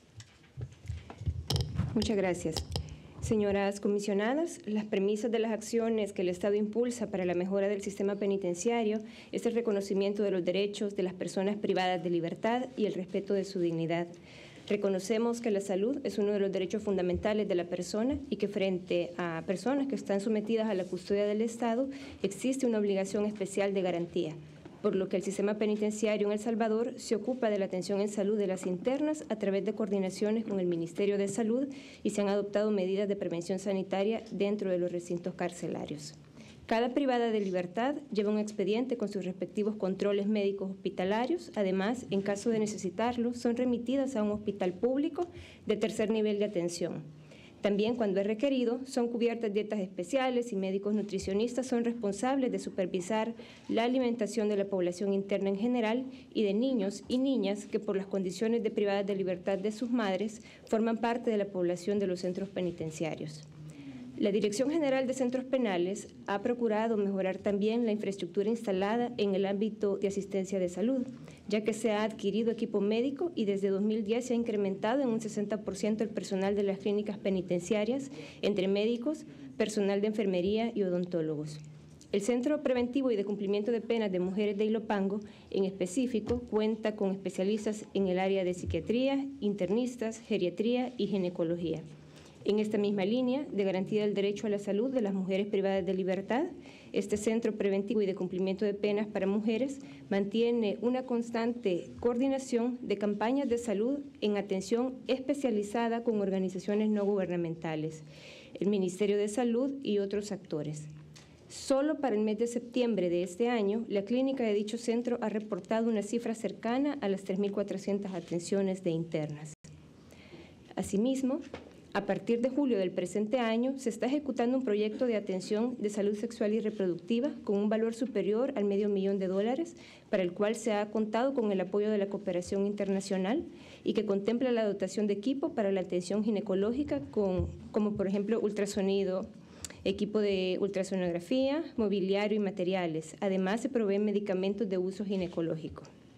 Muchas gracias. Señoras comisionadas, las premisas de las acciones que el Estado impulsa para la mejora del sistema penitenciario es el reconocimiento de los derechos de las personas privadas de libertad y el respeto de su dignidad. Reconocemos que la salud es uno de los derechos fundamentales de la persona y que frente a personas que están sometidas a la custodia del Estado existe una obligación especial de garantía, por lo que el sistema penitenciario en El Salvador se ocupa de la atención en salud de las internas a través de coordinaciones con el Ministerio de Salud y se han adoptado medidas de prevención sanitaria dentro de los recintos carcelarios. Cada privada de libertad lleva un expediente con sus respectivos controles médicos hospitalarios. Además, en caso de necesitarlo, son remitidas a un hospital público de tercer nivel de atención. También, cuando es requerido, son cubiertas dietas especiales y médicos nutricionistas son responsables de supervisar la alimentación de la población interna en general y de niños y niñas que por las condiciones de privadas de libertad de sus madres forman parte de la población de los centros penitenciarios. La Dirección General de Centros Penales ha procurado mejorar también la infraestructura instalada en el ámbito de asistencia de salud, ya que se ha adquirido equipo médico y desde dos mil diez se ha incrementado en un sesenta por ciento el personal de las clínicas penitenciarias, entre médicos, personal de enfermería y odontólogos. El Centro Preventivo y de Cumplimiento de Penas de Mujeres de Ilopango, en específico, cuenta con especialistas en el área de psiquiatría, internistas, geriatría y ginecología. En esta misma línea de garantía del derecho a la salud de las mujeres privadas de libertad, este Centro Preventivo y de Cumplimiento de Penas para Mujeres mantiene una constante coordinación de campañas de salud en atención especializada con organizaciones no gubernamentales, el Ministerio de Salud y otros actores. Solo para el mes de septiembre de este año, la clínica de dicho centro ha reportado una cifra cercana a las tres mil cuatrocientas atenciones de internas. Asimismo, a partir de julio del presente año, se está ejecutando un proyecto de atención de salud sexual y reproductiva con un valor superior al medio millón de dólares, para el cual se ha contado con el apoyo de la cooperación internacional y que contempla la dotación de equipo para la atención ginecológica, con, como por ejemplo ultrasonido, equipo de ultrasonografía, mobiliario y materiales. Además, se proveen medicamentos de uso ginecológico.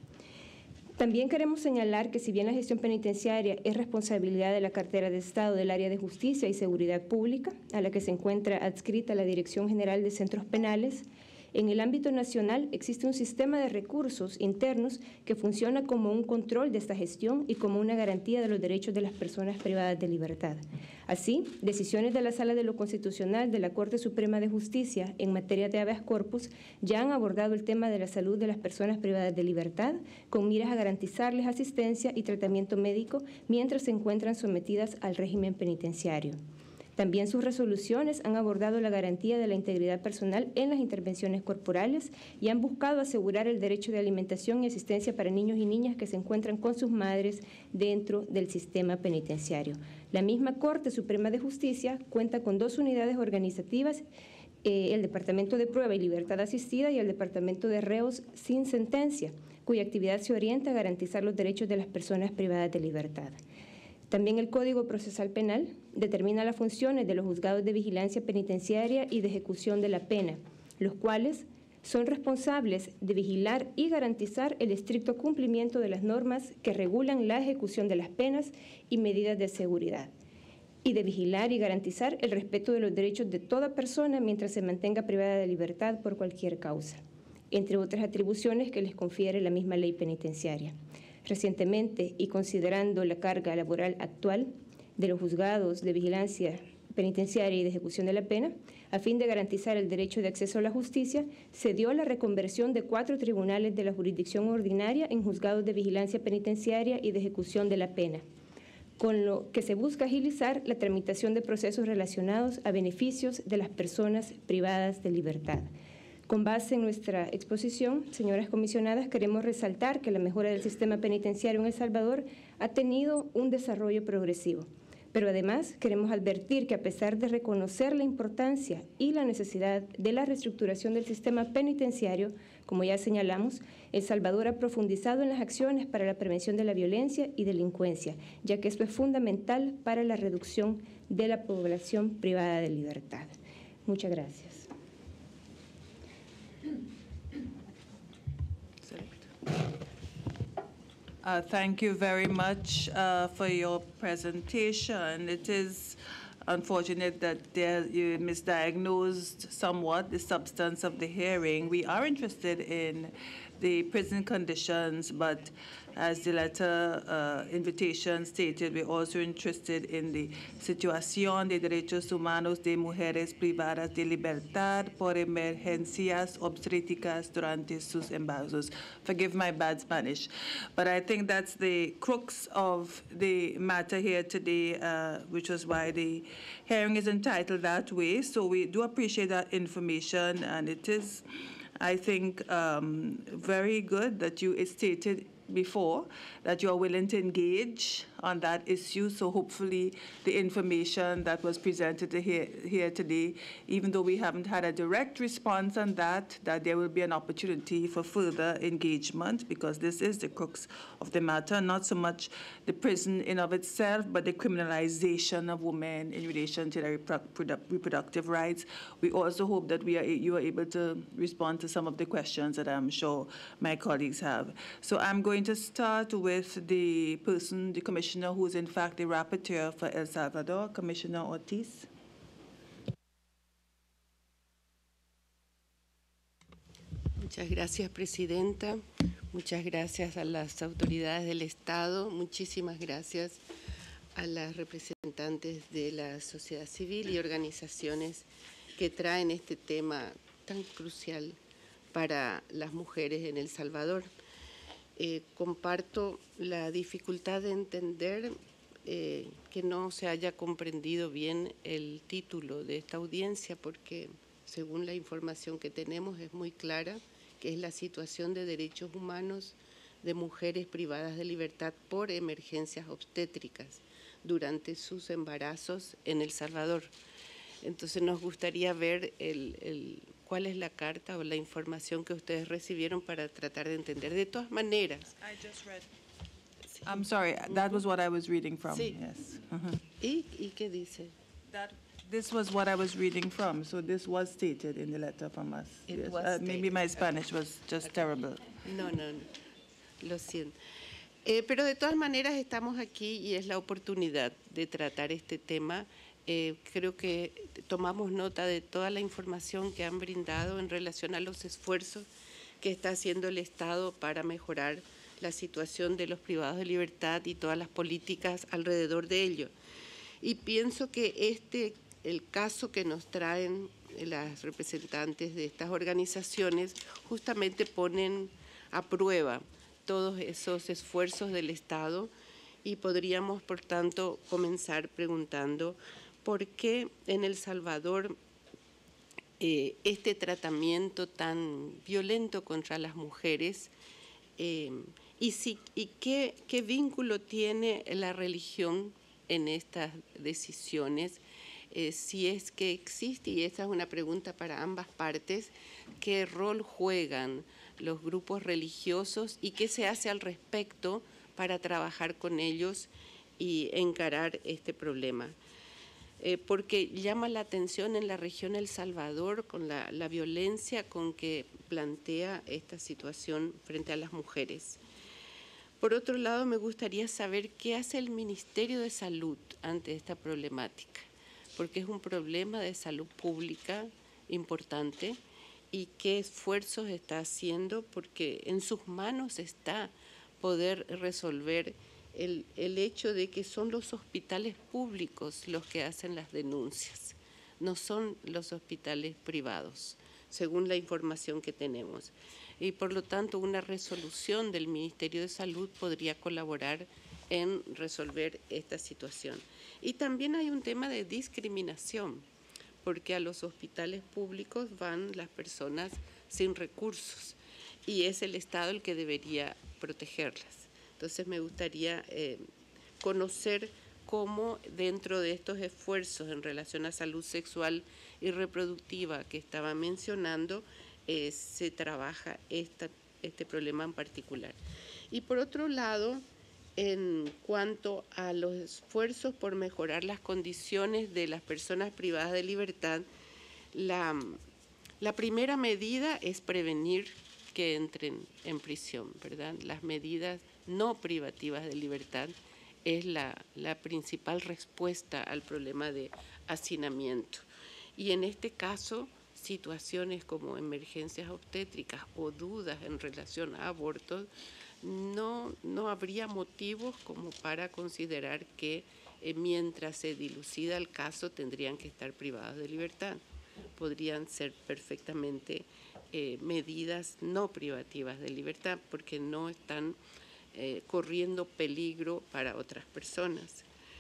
También queremos señalar que si bien la gestión penitenciaria es responsabilidad de la cartera de Estado del área de Justicia y Seguridad Pública, a la que se encuentra adscrita la Dirección General de Centros Penales, en el ámbito nacional existe un sistema de recursos internos que funciona como un control de esta gestión y como una garantía de los derechos de las personas privadas de libertad. Así, decisiones de la Sala de lo Constitucional de la Corte Suprema de Justicia en materia de habeas corpus ya han abordado el tema de la salud de las personas privadas de libertad con miras a garantizarles asistencia y tratamiento médico mientras se encuentran sometidas al régimen penitenciario. También sus resoluciones han abordado la garantía de la integridad personal en las intervenciones corporales y han buscado asegurar el derecho de alimentación y asistencia para niños y niñas que se encuentran con sus madres dentro del sistema penitenciario. La misma Corte Suprema de Justicia cuenta con dos unidades organizativas, eh, el Departamento de Prueba y Libertad Asistida y el Departamento de Reos sin sentencia, cuya actividad se orienta a garantizar los derechos de las personas privadas de libertad. También el Código Procesal Penal determina las funciones de los juzgados de vigilancia penitenciaria y de ejecución de la pena, los cuales son responsables de vigilar y garantizar el estricto cumplimiento de las normas que regulan la ejecución de las penas y medidas de seguridad, y de vigilar y garantizar el respeto de los derechos de toda persona mientras se mantenga privada de libertad por cualquier causa, entre otras atribuciones que les confiere la misma ley penitenciaria. Recientemente, y considerando la carga laboral actual de los juzgados de vigilancia penitenciaria y de ejecución de la pena, a fin de garantizar el derecho de acceso a la justicia, se dio la reconversión de cuatro tribunales de la jurisdicción ordinaria en juzgados de vigilancia penitenciaria y de ejecución de la pena, con lo que se busca agilizar la tramitación de procesos relacionados a beneficios de las personas privadas de libertad. Con base en nuestra exposición, señoras comisionadas, queremos resaltar que la mejora del sistema penitenciario en El Salvador ha tenido un desarrollo progresivo. Pero además queremos advertir que a pesar de reconocer la importancia y la necesidad de la reestructuración del sistema penitenciario, como ya señalamos, El Salvador ha profundizado en las acciones para la prevención de la violencia y delincuencia, ya que esto es fundamental para la reducción de la población privada de libertad. Muchas gracias. Uh, thank you very much uh, for your presentation. It is unfortunate that there, you misdiagnosed somewhat the substance of the hearing. We are interested in the prison conditions, but as the letter uh, invitation stated, we're also interested in the situación de derechos humanos de mujeres privadas de libertad por emergencias obstétricas durante sus embarazos. Forgive my bad Spanish, but I think that's the crux of the matter here today, uh, which was why the hearing is entitled that way. So we do appreciate that information, and it is, I think, um, very good that you stated before that you are willing to engage on that issue. So hopefully the information that was presented here, here today, even though we haven't had a direct response on that, that there will be an opportunity for further engagement, because this is the crux of the matter, not so much the prison in of itself, but the criminalization of women in relation to their reprodu reproductive rights. We also hope that we are, you are able to respond to some of the questions that I'm sure my colleagues have. So I'm going to start with the person, the commissioner, who is in fact the rapporteur for El Salvador, Commissioner Ortiz. Muchas gracias, Presidenta. Muchas gracias a las autoridades del Estado. Muchísimas gracias a las representantes de la sociedad civil y organizaciones que traen este tema tan crucial para las mujeres en El Salvador. Eh, comparto la dificultad de entender eh, que no se haya comprendido bien el título de esta audiencia, porque según la información que tenemos es muy clara, que es la situación de derechos humanos de mujeres privadas de libertad por emergencias obstétricas durante sus embarazos en El Salvador. Entonces nos gustaría ver el, el, cuál es la carta o la información que ustedes recibieron para tratar de entender. De todas maneras. I just read. I'm sorry, that was what I was reading from. Sí. Yes. Uh-huh. ¿Y, ¿Y qué dice? That, this was what I was reading from, so this was stated in the letter from us. It Yes. was Uh, maybe stated. my Spanish was just terrible. No, no, no. Lo siento. Eh, pero de todas maneras estamos aquí y es la oportunidad de tratar este tema. Eh, creo que tomamos nota de toda la información que han brindado en relación a los esfuerzos que está haciendo el Estado para mejorar la situación de los privados de libertad y todas las políticas alrededor de ello. Y pienso que este, el caso que nos traen las representantes de estas organizaciones justamente ponen a prueba todos esos esfuerzos del Estado y podríamos, por tanto, comenzar preguntando por qué en El Salvador eh, este tratamiento tan violento contra las mujeres eh, y, si, y qué, qué vínculo tiene la religión en estas decisiones, eh, si es que existe, y esta es una pregunta para ambas partes, qué rol juegan los grupos religiosos y qué se hace al respecto para trabajar con ellos y encarar este problema. Eh, porque llama la atención en la región El Salvador con la, la violencia con que plantea esta situación frente a las mujeres. Por otro lado, me gustaría saber qué hace el Ministerio de Salud ante esta problemática, porque es un problema de salud pública importante y qué esfuerzos está haciendo, porque en sus manos está poder resolver el, el hecho de que son los hospitales públicos los que hacen las denuncias, no son los hospitales privados, según la información que tenemos. Y por lo tanto, una resolución del Ministerio de Salud podría colaborar en resolver esta situación. Y también hay un tema de discriminación, porque a los hospitales públicos van las personas sin recursos y es el Estado el que debería protegerlas. Entonces me gustaría eh, conocer cómo dentro de estos esfuerzos en relación a salud sexual y reproductiva que estaba mencionando, eh, se trabaja esta, este problema en particular. Y por otro lado, en cuanto a los esfuerzos por mejorar las condiciones de las personas privadas de libertad, la, la primera medida es prevenir que entren en prisión, ¿verdad? Las medidas no privativas de libertad es la, la principal respuesta al problema de hacinamiento. Y en este caso, situaciones como emergencias obstétricas o dudas en relación a abortos, no, no habría motivos como para considerar que eh, mientras se dilucida el caso tendrían que estar privados de libertad. Podrían ser perfectamente eh, medidas no privativas de libertad porque no están eh, corriendo peligro para otras personas.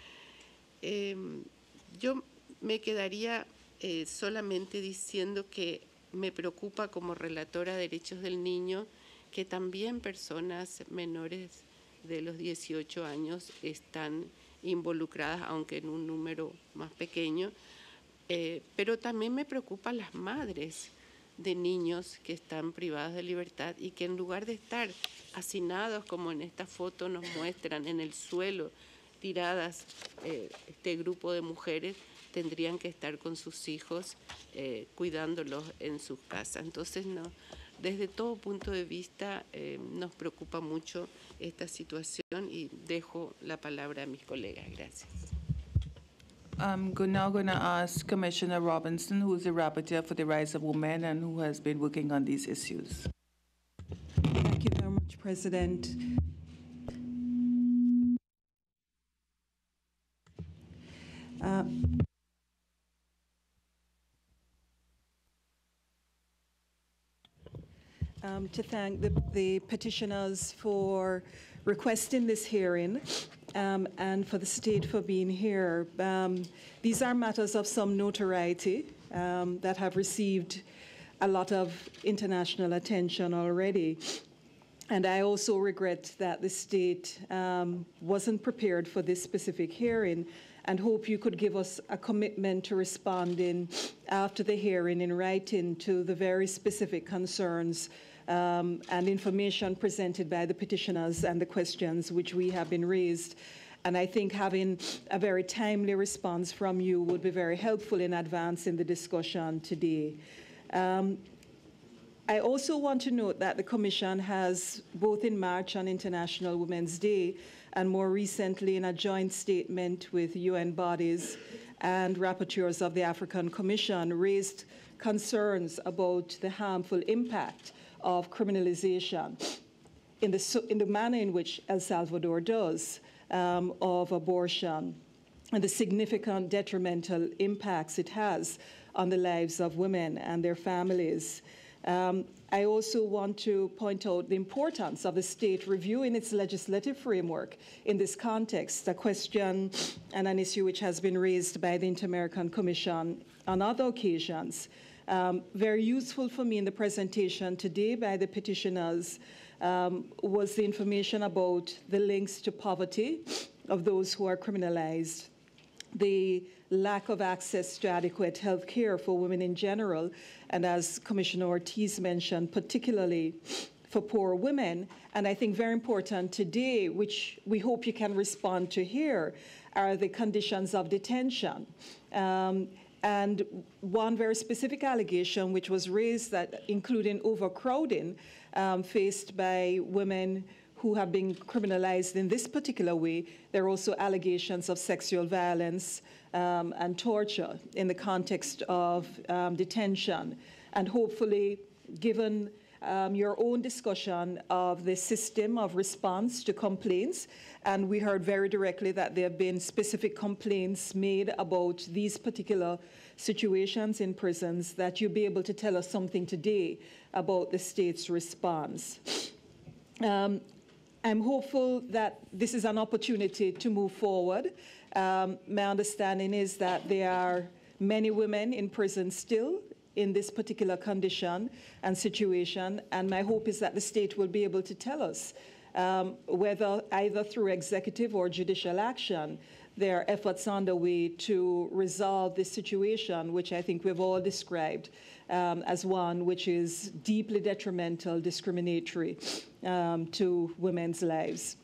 Eh, yo me quedaría eh, solamente diciendo que me preocupa como relatora de derechos del niño que también personas menores de los dieciocho años están involucradas, aunque en un número más pequeño, eh, pero también me preocupan las madres de niños que están privadas de libertad y que en lugar de estar hacinados, como en esta foto nos muestran, en el suelo, tiradas eh, este grupo de mujeres, tendrían que estar con sus hijos eh, cuidándolos en sus casas. Entonces, no, desde todo punto de vista eh, nos preocupa mucho esta situación y dejo la palabra a mis colegas. Gracias. I'm go- now going to ask Commissioner Robinson, who is the rapporteur for the rights of women and who has been working on these issues. President. Uh, um, to thank the, the petitioners for requesting this hearing um, and for the state for being here. Um, these are matters of some notoriety um, that have received a lot of international attention already. And I also regret that the state um, wasn't prepared for this specific hearing, and hope you could give us a commitment to responding after the hearing in writing to the very specific concerns um, and information presented by the petitioners and the questions which we have been raised. And I think having a very timely response from you would be very helpful in advancing the discussion today. Um, I also want to note that the Commission has, both in March on International Women's Day and more recently in a joint statement with U N bodies and rapporteurs of the African Commission, raised concerns about the harmful impact of criminalization in the, in the manner in which El Salvador does um, of abortion and the significant detrimental impacts it has on the lives of women and their families. Um, I also want to point out the importance of the state reviewing its legislative framework in this context, a question and an issue which has been raised by the Inter-American Commission on other occasions. Um, very useful for me in the presentation today by the petitioners um, was the information about the links to poverty of those who are criminalized, the lack of access to adequate health care for women in general, and as Commissioner Ortiz mentioned, particularly for poor women. And I think very important today, which we hope you can respond to here, are the conditions of detention. Um, and one very specific allegation which was raised, that including overcrowding um, faced by women who have been criminalized in this particular way. There are also allegations of sexual violence um, and torture in the context of um, detention. And hopefully, given um, your own discussion of the system of response to complaints, and we heard very directly that there have been specific complaints made about these particular situations in prisons, that you'll be able to tell us something today about the state's response. Um, I'm hopeful that this is an opportunity to move forward. Um, my understanding is that there are many women in prison still in this particular condition and situation, and my hope is that the state will be able to tell us um, whether either through executive or judicial action there are efforts underway to resolve this situation, which I think we've all described um, as one which is deeply detrimental, discriminatory um, to women's lives.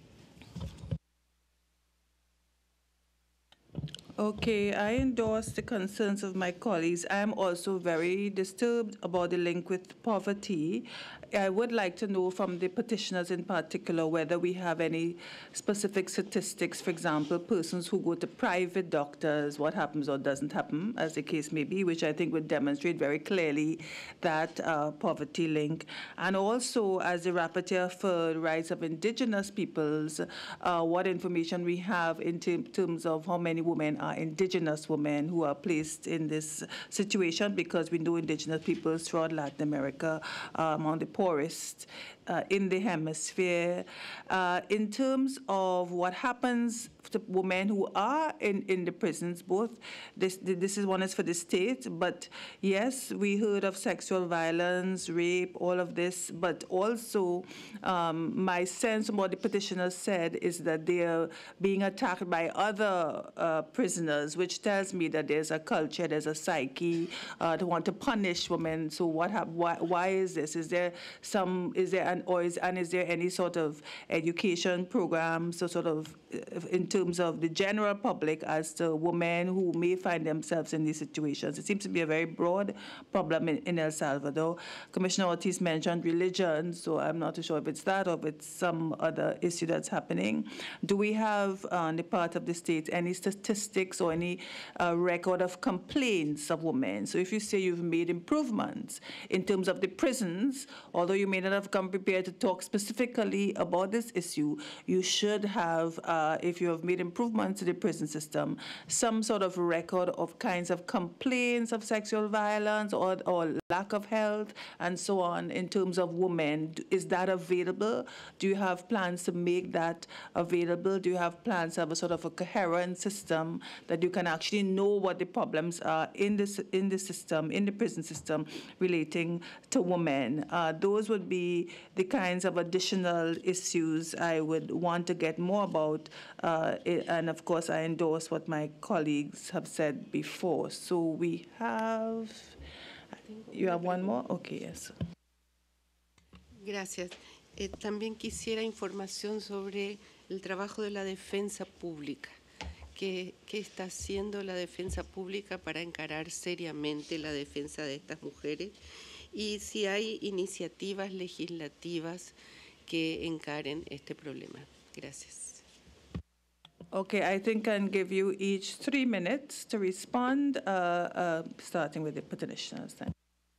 Okay, I endorse the concerns of my colleagues. I am also very disturbed about the link with poverty. I would like to know from the petitioners in particular whether we have any specific statistics, for example, persons who go to private doctors, what happens or doesn't happen, as the case may be, which I think would demonstrate very clearly that uh, poverty link. And also, as the rapporteur for the rights of indigenous peoples, uh, what information we have in terms of how many women are indigenous women who are placed in this situation, because we know indigenous peoples throughout Latin America are among the poorest uh, in the hemisphere. Uh, in terms of what happens to women who are in, in the prisons, both, this, this is one is for the state, but yes, we heard of sexual violence, rape, all of this, but also um, my sense from what the petitioners said is that they are being attacked by other uh, prisoners, which tells me that there's a culture, there's a psyche uh, to want to punish women. So what have, why, why is this? Is there some, is there an, or is, and is there any sort of education program, so sort of in terms terms of the general public as to women who may find themselves in these situations. It seems to be a very broad problem in, in El Salvador. Commissioner Ortiz mentioned religion, so I'm not too sure if it's that or if it's some other issue that's happening. Do we have uh, on the part of the state any statistics or any uh, record of complaints of women? So if you say you've made improvements in terms of the prisons, although you may not have come prepared to talk specifically about this issue, you should have, uh, if you have made improvements to the prison system, some sort of record of kinds of complaints of sexual violence or, or lack of health and so on in terms of women. Is that available? Do you have plans to make that available? Do you have plans to have a sort of a coherent system that you can actually know what the problems are in this in the system, in the prison system relating to women? Uh, those would be the kinds of additional issues I would want to get more about. Uh, and of course, I endorse what my colleagues have said before. So we have, you have one more? Okay, yes. Gracias. Eh, también quisiera información sobre el trabajo de la defensa pública. ¿Qué, ¿Qué está haciendo la defensa pública para encarar seriamente la defensa de estas mujeres? Y si hay iniciativas legislativas que encaren este problema. Gracias. Okay, I think I can give you each three minutes to respond, uh, uh, starting with the petitioners. Then.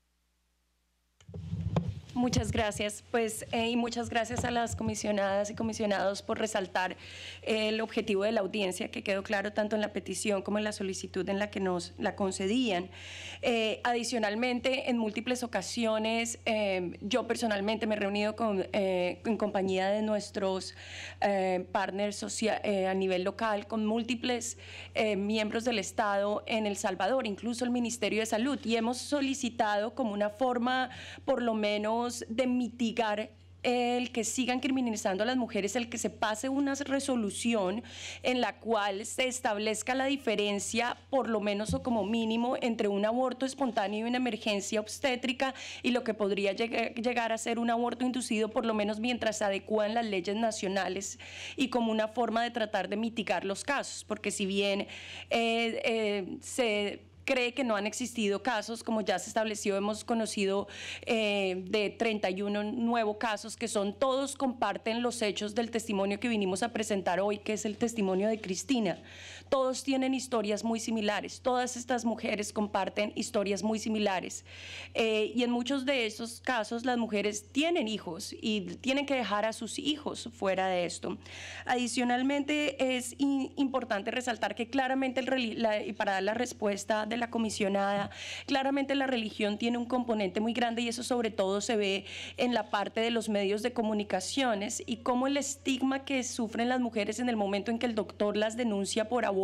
Muchas gracias, pues, eh, y muchas gracias a las comisionadas y comisionados por resaltar eh, el objetivo de la audiencia, que quedó claro tanto en la petición como en la solicitud en la que nos la concedían. Eh, adicionalmente, en múltiples ocasiones, eh, yo personalmente me he reunido con, eh, en compañía de nuestros eh, partners social, eh, a nivel local, con múltiples eh, miembros del Estado en El Salvador, incluso el Ministerio de Salud, y hemos solicitado como una forma, por lo menos, de mitigar el que sigan criminalizando a las mujeres, el que se pase una resolución en la cual se establezca la diferencia, por lo menos o como mínimo, entre un aborto espontáneo y una emergencia obstétrica y lo que podría llegar a ser un aborto inducido, por lo menos mientras se adecúan las leyes nacionales, y como una forma de tratar de mitigar los casos, porque si bien eh, eh, se cree que no han existido casos, como ya se estableció, hemos conocido eh, de treinta y uno nuevos casos que son todos comparten los hechos del testimonio que vinimos a presentar hoy, que es el testimonio de Cristina. Todos tienen historias muy similares, todas estas mujeres comparten historias muy similares, eh, y en muchos de esos casos las mujeres tienen hijos y tienen que dejar a sus hijos fuera de esto. Adicionalmente, es importante resaltar que claramente, el, la, y para dar la respuesta de la comisionada, claramente la religión tiene un componente muy grande, y eso sobre todo se ve en la parte de los medios de comunicaciones y cómo el estigma que sufren las mujeres en el momento en que el doctor las denuncia por aborto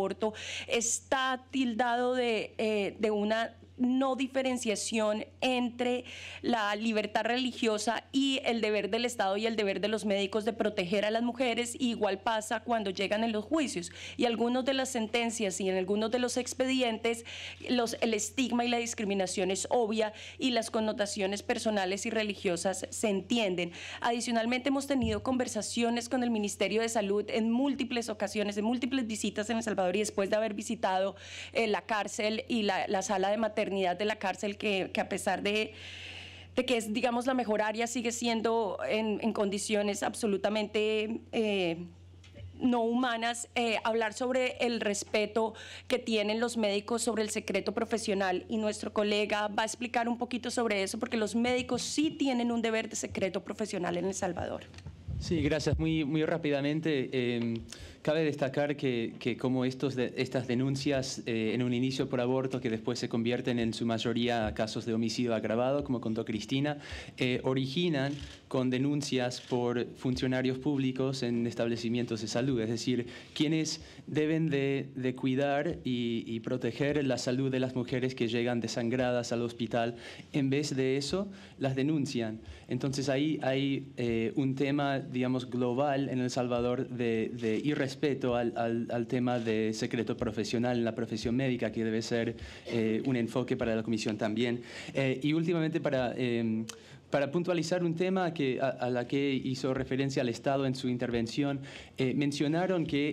está tildado de, eh, de una no diferenciación entre la libertad religiosa y el deber del Estado y el deber de los médicos de proteger a las mujeres. Y igual pasa cuando llegan en los juicios y algunas de las sentencias y en algunos de los expedientes los, el estigma y la discriminación es obvia y las connotaciones personales y religiosas se entienden. Adicionalmente, hemos tenido conversaciones con el Ministerio de Salud en múltiples ocasiones, en múltiples visitas en El Salvador, y después de haber visitado eh, la cárcel y la, la sala de maternidad de la cárcel, que, que a pesar de, de que es, digamos, la mejor área, sigue siendo en, en condiciones absolutamente eh, no humanas, eh, hablar sobre el respeto que tienen los médicos sobre el secreto profesional, y nuestro colega va a explicar un poquito sobre eso, porque los médicos sí tienen un deber de secreto profesional en El Salvador. Sí, gracias. Muy, muy rápidamente, eh, cabe destacar que, que como estos de, estas denuncias eh, en un inicio por aborto, que después se convierten en su mayoría casos de homicidio agravado, como contó Cristina, eh, originan con denuncias por funcionarios públicos en establecimientos de salud, es decir, quienes deben de, de cuidar y, y proteger la salud de las mujeres que llegan desangradas al hospital. En vez de eso, las denuncian. Entonces ahí hay eh, un tema, digamos, global en El Salvador de, de irrespeto al, al, al tema de secreto profesional en la profesión médica, que debe ser eh, un enfoque para la Comisión también. Eh, y últimamente, para... Eh, Para puntualizar un tema que, a, a la que hizo referencia al Estado en su intervención, eh, mencionaron que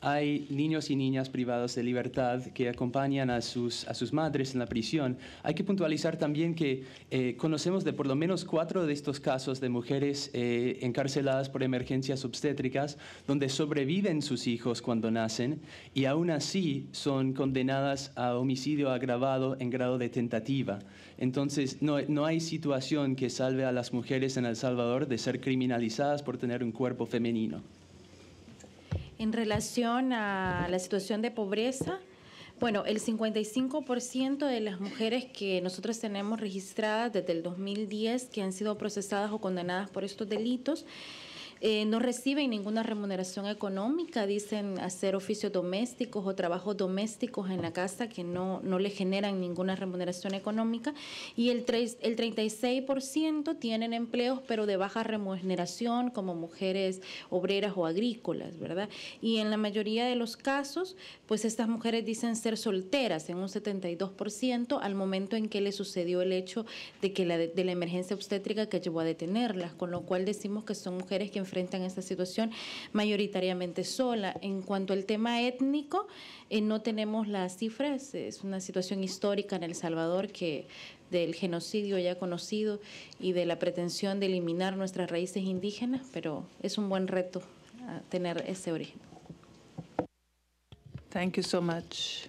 hay niños y niñas privados de libertad que acompañan a sus, a sus madres en la prisión. Hay que puntualizar también que eh, conocemos de por lo menos cuatro de estos casos de mujeres eh, encarceladas por emergencias obstétricas donde sobreviven sus hijos cuando nacen y aún así son condenadas a homicidio agravado en grado de tentativa. Entonces, no, no hay situación que salve a las mujeres en El Salvador de ser criminalizadas por tener un cuerpo femenino. En relación a la situación de pobreza, bueno, el cincuenta y cinco por ciento de las mujeres que nosotros tenemos registradas desde el dos mil diez que han sido procesadas o condenadas por estos delitos, Eh, no reciben ninguna remuneración económica, dicen hacer oficios domésticos o trabajos domésticos en la casa que no, no le generan ninguna remuneración económica, y el, tres, el treinta y seis por ciento tienen empleos pero de baja remuneración como mujeres obreras o agrícolas, ¿verdad? Y en la mayoría de los casos, pues estas mujeres dicen ser solteras en un setenta y dos por ciento al momento en que le sucedió el hecho de, que la, de la emergencia obstétrica que llevó a detenerlas, con lo cual decimos que son mujeres que enfrentan esta situación mayoritariamente sola. En cuanto al tema étnico, eh, no tenemos las cifras, es una situación histórica en El Salvador que del genocidio ya conocido y de la pretensión de eliminar nuestras raíces indígenas, pero es un buen reto uh, tener ese origen. Thank you so much.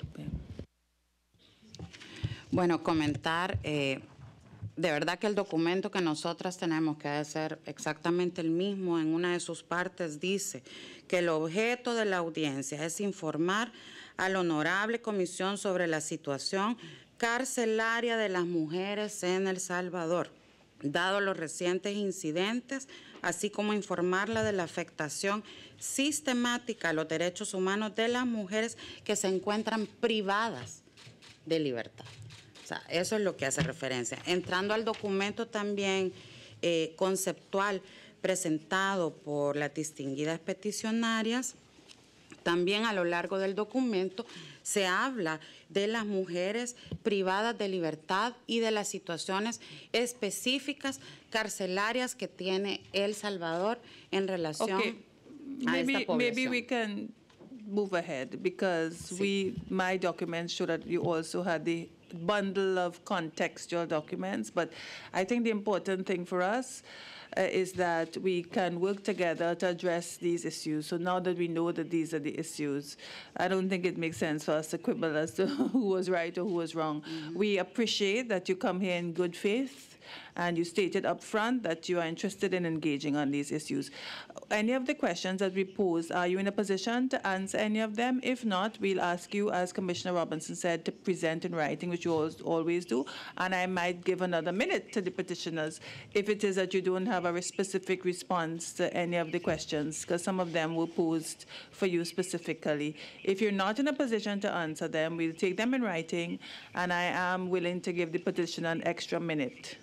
Bueno, comentar, eh, de verdad que el documento que nosotras tenemos, que debe ser exactamente el mismo, en una de sus partes dice que el objeto de la audiencia es informar a la Honorable Comisión sobre la situación carcelaria de las mujeres en El Salvador, dado los recientes incidentes, así como informarla de la afectación sistemática a los derechos humanos de las mujeres que se encuentran privadas de libertad. O sea, eso es lo que hace referencia. Entrando al documento también eh, conceptual presentado por las distinguidas peticionarias, también a lo largo del documento se habla de las mujeres privadas de libertad y de las situaciones específicas carcelarias que tiene El Salvador en relación okay. a maybe, esta población. Maybe we can move ahead because sí. we, my documents show that you also had the bundle of contextual documents, but I think the important thing for us uh, is that we can work together to address these issues. So now that we know that these are the issues, I don't think it makes sense for us to quibble as to who was right or who was wrong. Mm-hmm. We appreciate that you come here in good faith and you stated up front that you are interested in engaging on these issues. Any of the questions that we pose, are you in a position to answer any of them? If not, we'll ask you, as Commissioner Robinson said, to present in writing, which you always do, and I might give another minute to the petitioners if it is that you don't have a specific response to any of the questions, because some of them were posed for you specifically. If you're not in a position to answer them, we'll take them in writing, and I am willing to give the petitioner an extra minute.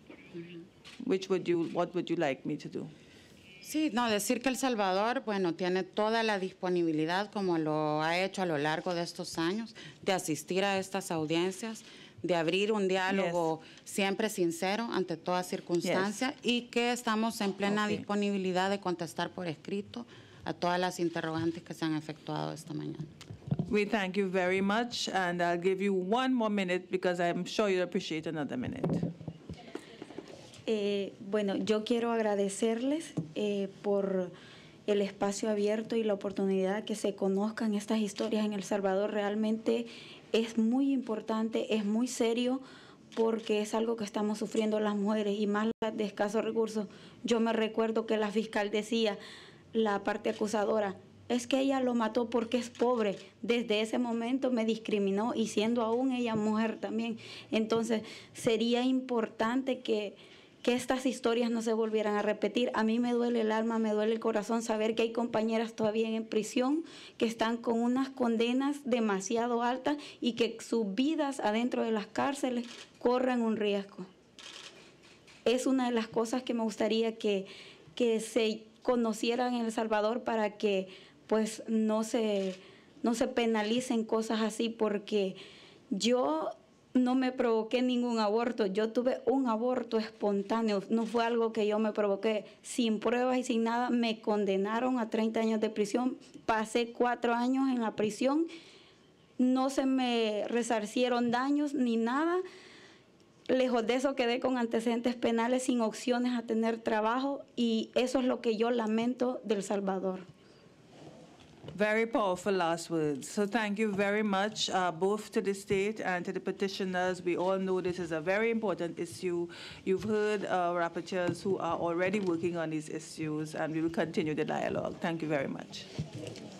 Which would you, what would you like me to do? Sí, no, decir que El Salvador, bueno, tiene toda la disponibilidad, como lo ha hecho a lo largo de estos años, de asistir a estas audiencias, de abrir un diálogo yes. siempre sincero ante toda circunstancia yes. y que estamos en plena okay. disponibilidad de contestar por escrito a todas las interrogantes que se han efectuado esta mañana. We thank you very much, and I'll give you one more minute because I'm sure you'll appreciate another minute. Eh, bueno, yo quiero agradecerles eh, por el espacio abierto y la oportunidad que se conozcan estas historias en El Salvador. Realmente es muy importante, es muy serio, porque es algo que estamos sufriendo las mujeres y más las de escasos recursos. Yo me recuerdo que la fiscal decía, la parte acusadora, es que ella lo mató porque es pobre. Desde ese momento me discriminó y siendo aún ella mujer también. Entonces sería importante que que estas historias no se volvieran a repetir. A mí me duele el alma, me duele el corazón saber que hay compañeras todavía en prisión que están con unas condenas demasiado altas y que sus vidas adentro de las cárceles corren un riesgo. Es una de las cosas que me gustaría que, que se conocieran en El Salvador para que pues no se, no se penalicen cosas así, porque yo no me provoqué ningún aborto. Yo tuve un aborto espontáneo, no fue algo que yo me provoqué. Sin pruebas y sin nada, me condenaron a treinta años de prisión. Pasé cuatro años en la prisión. No se me resarcieron daños ni nada. Lejos de eso, quedé con antecedentes penales, sin opciones a tener trabajo, y eso es lo que yo lamento del Salvador. Very powerful last words. So thank you very much, uh, both to the state and to the petitioners. We all know this is a very important issue. You've heard uh, rapporteurs who are already working on these issues, and we will continue the dialogue. Thank you very much.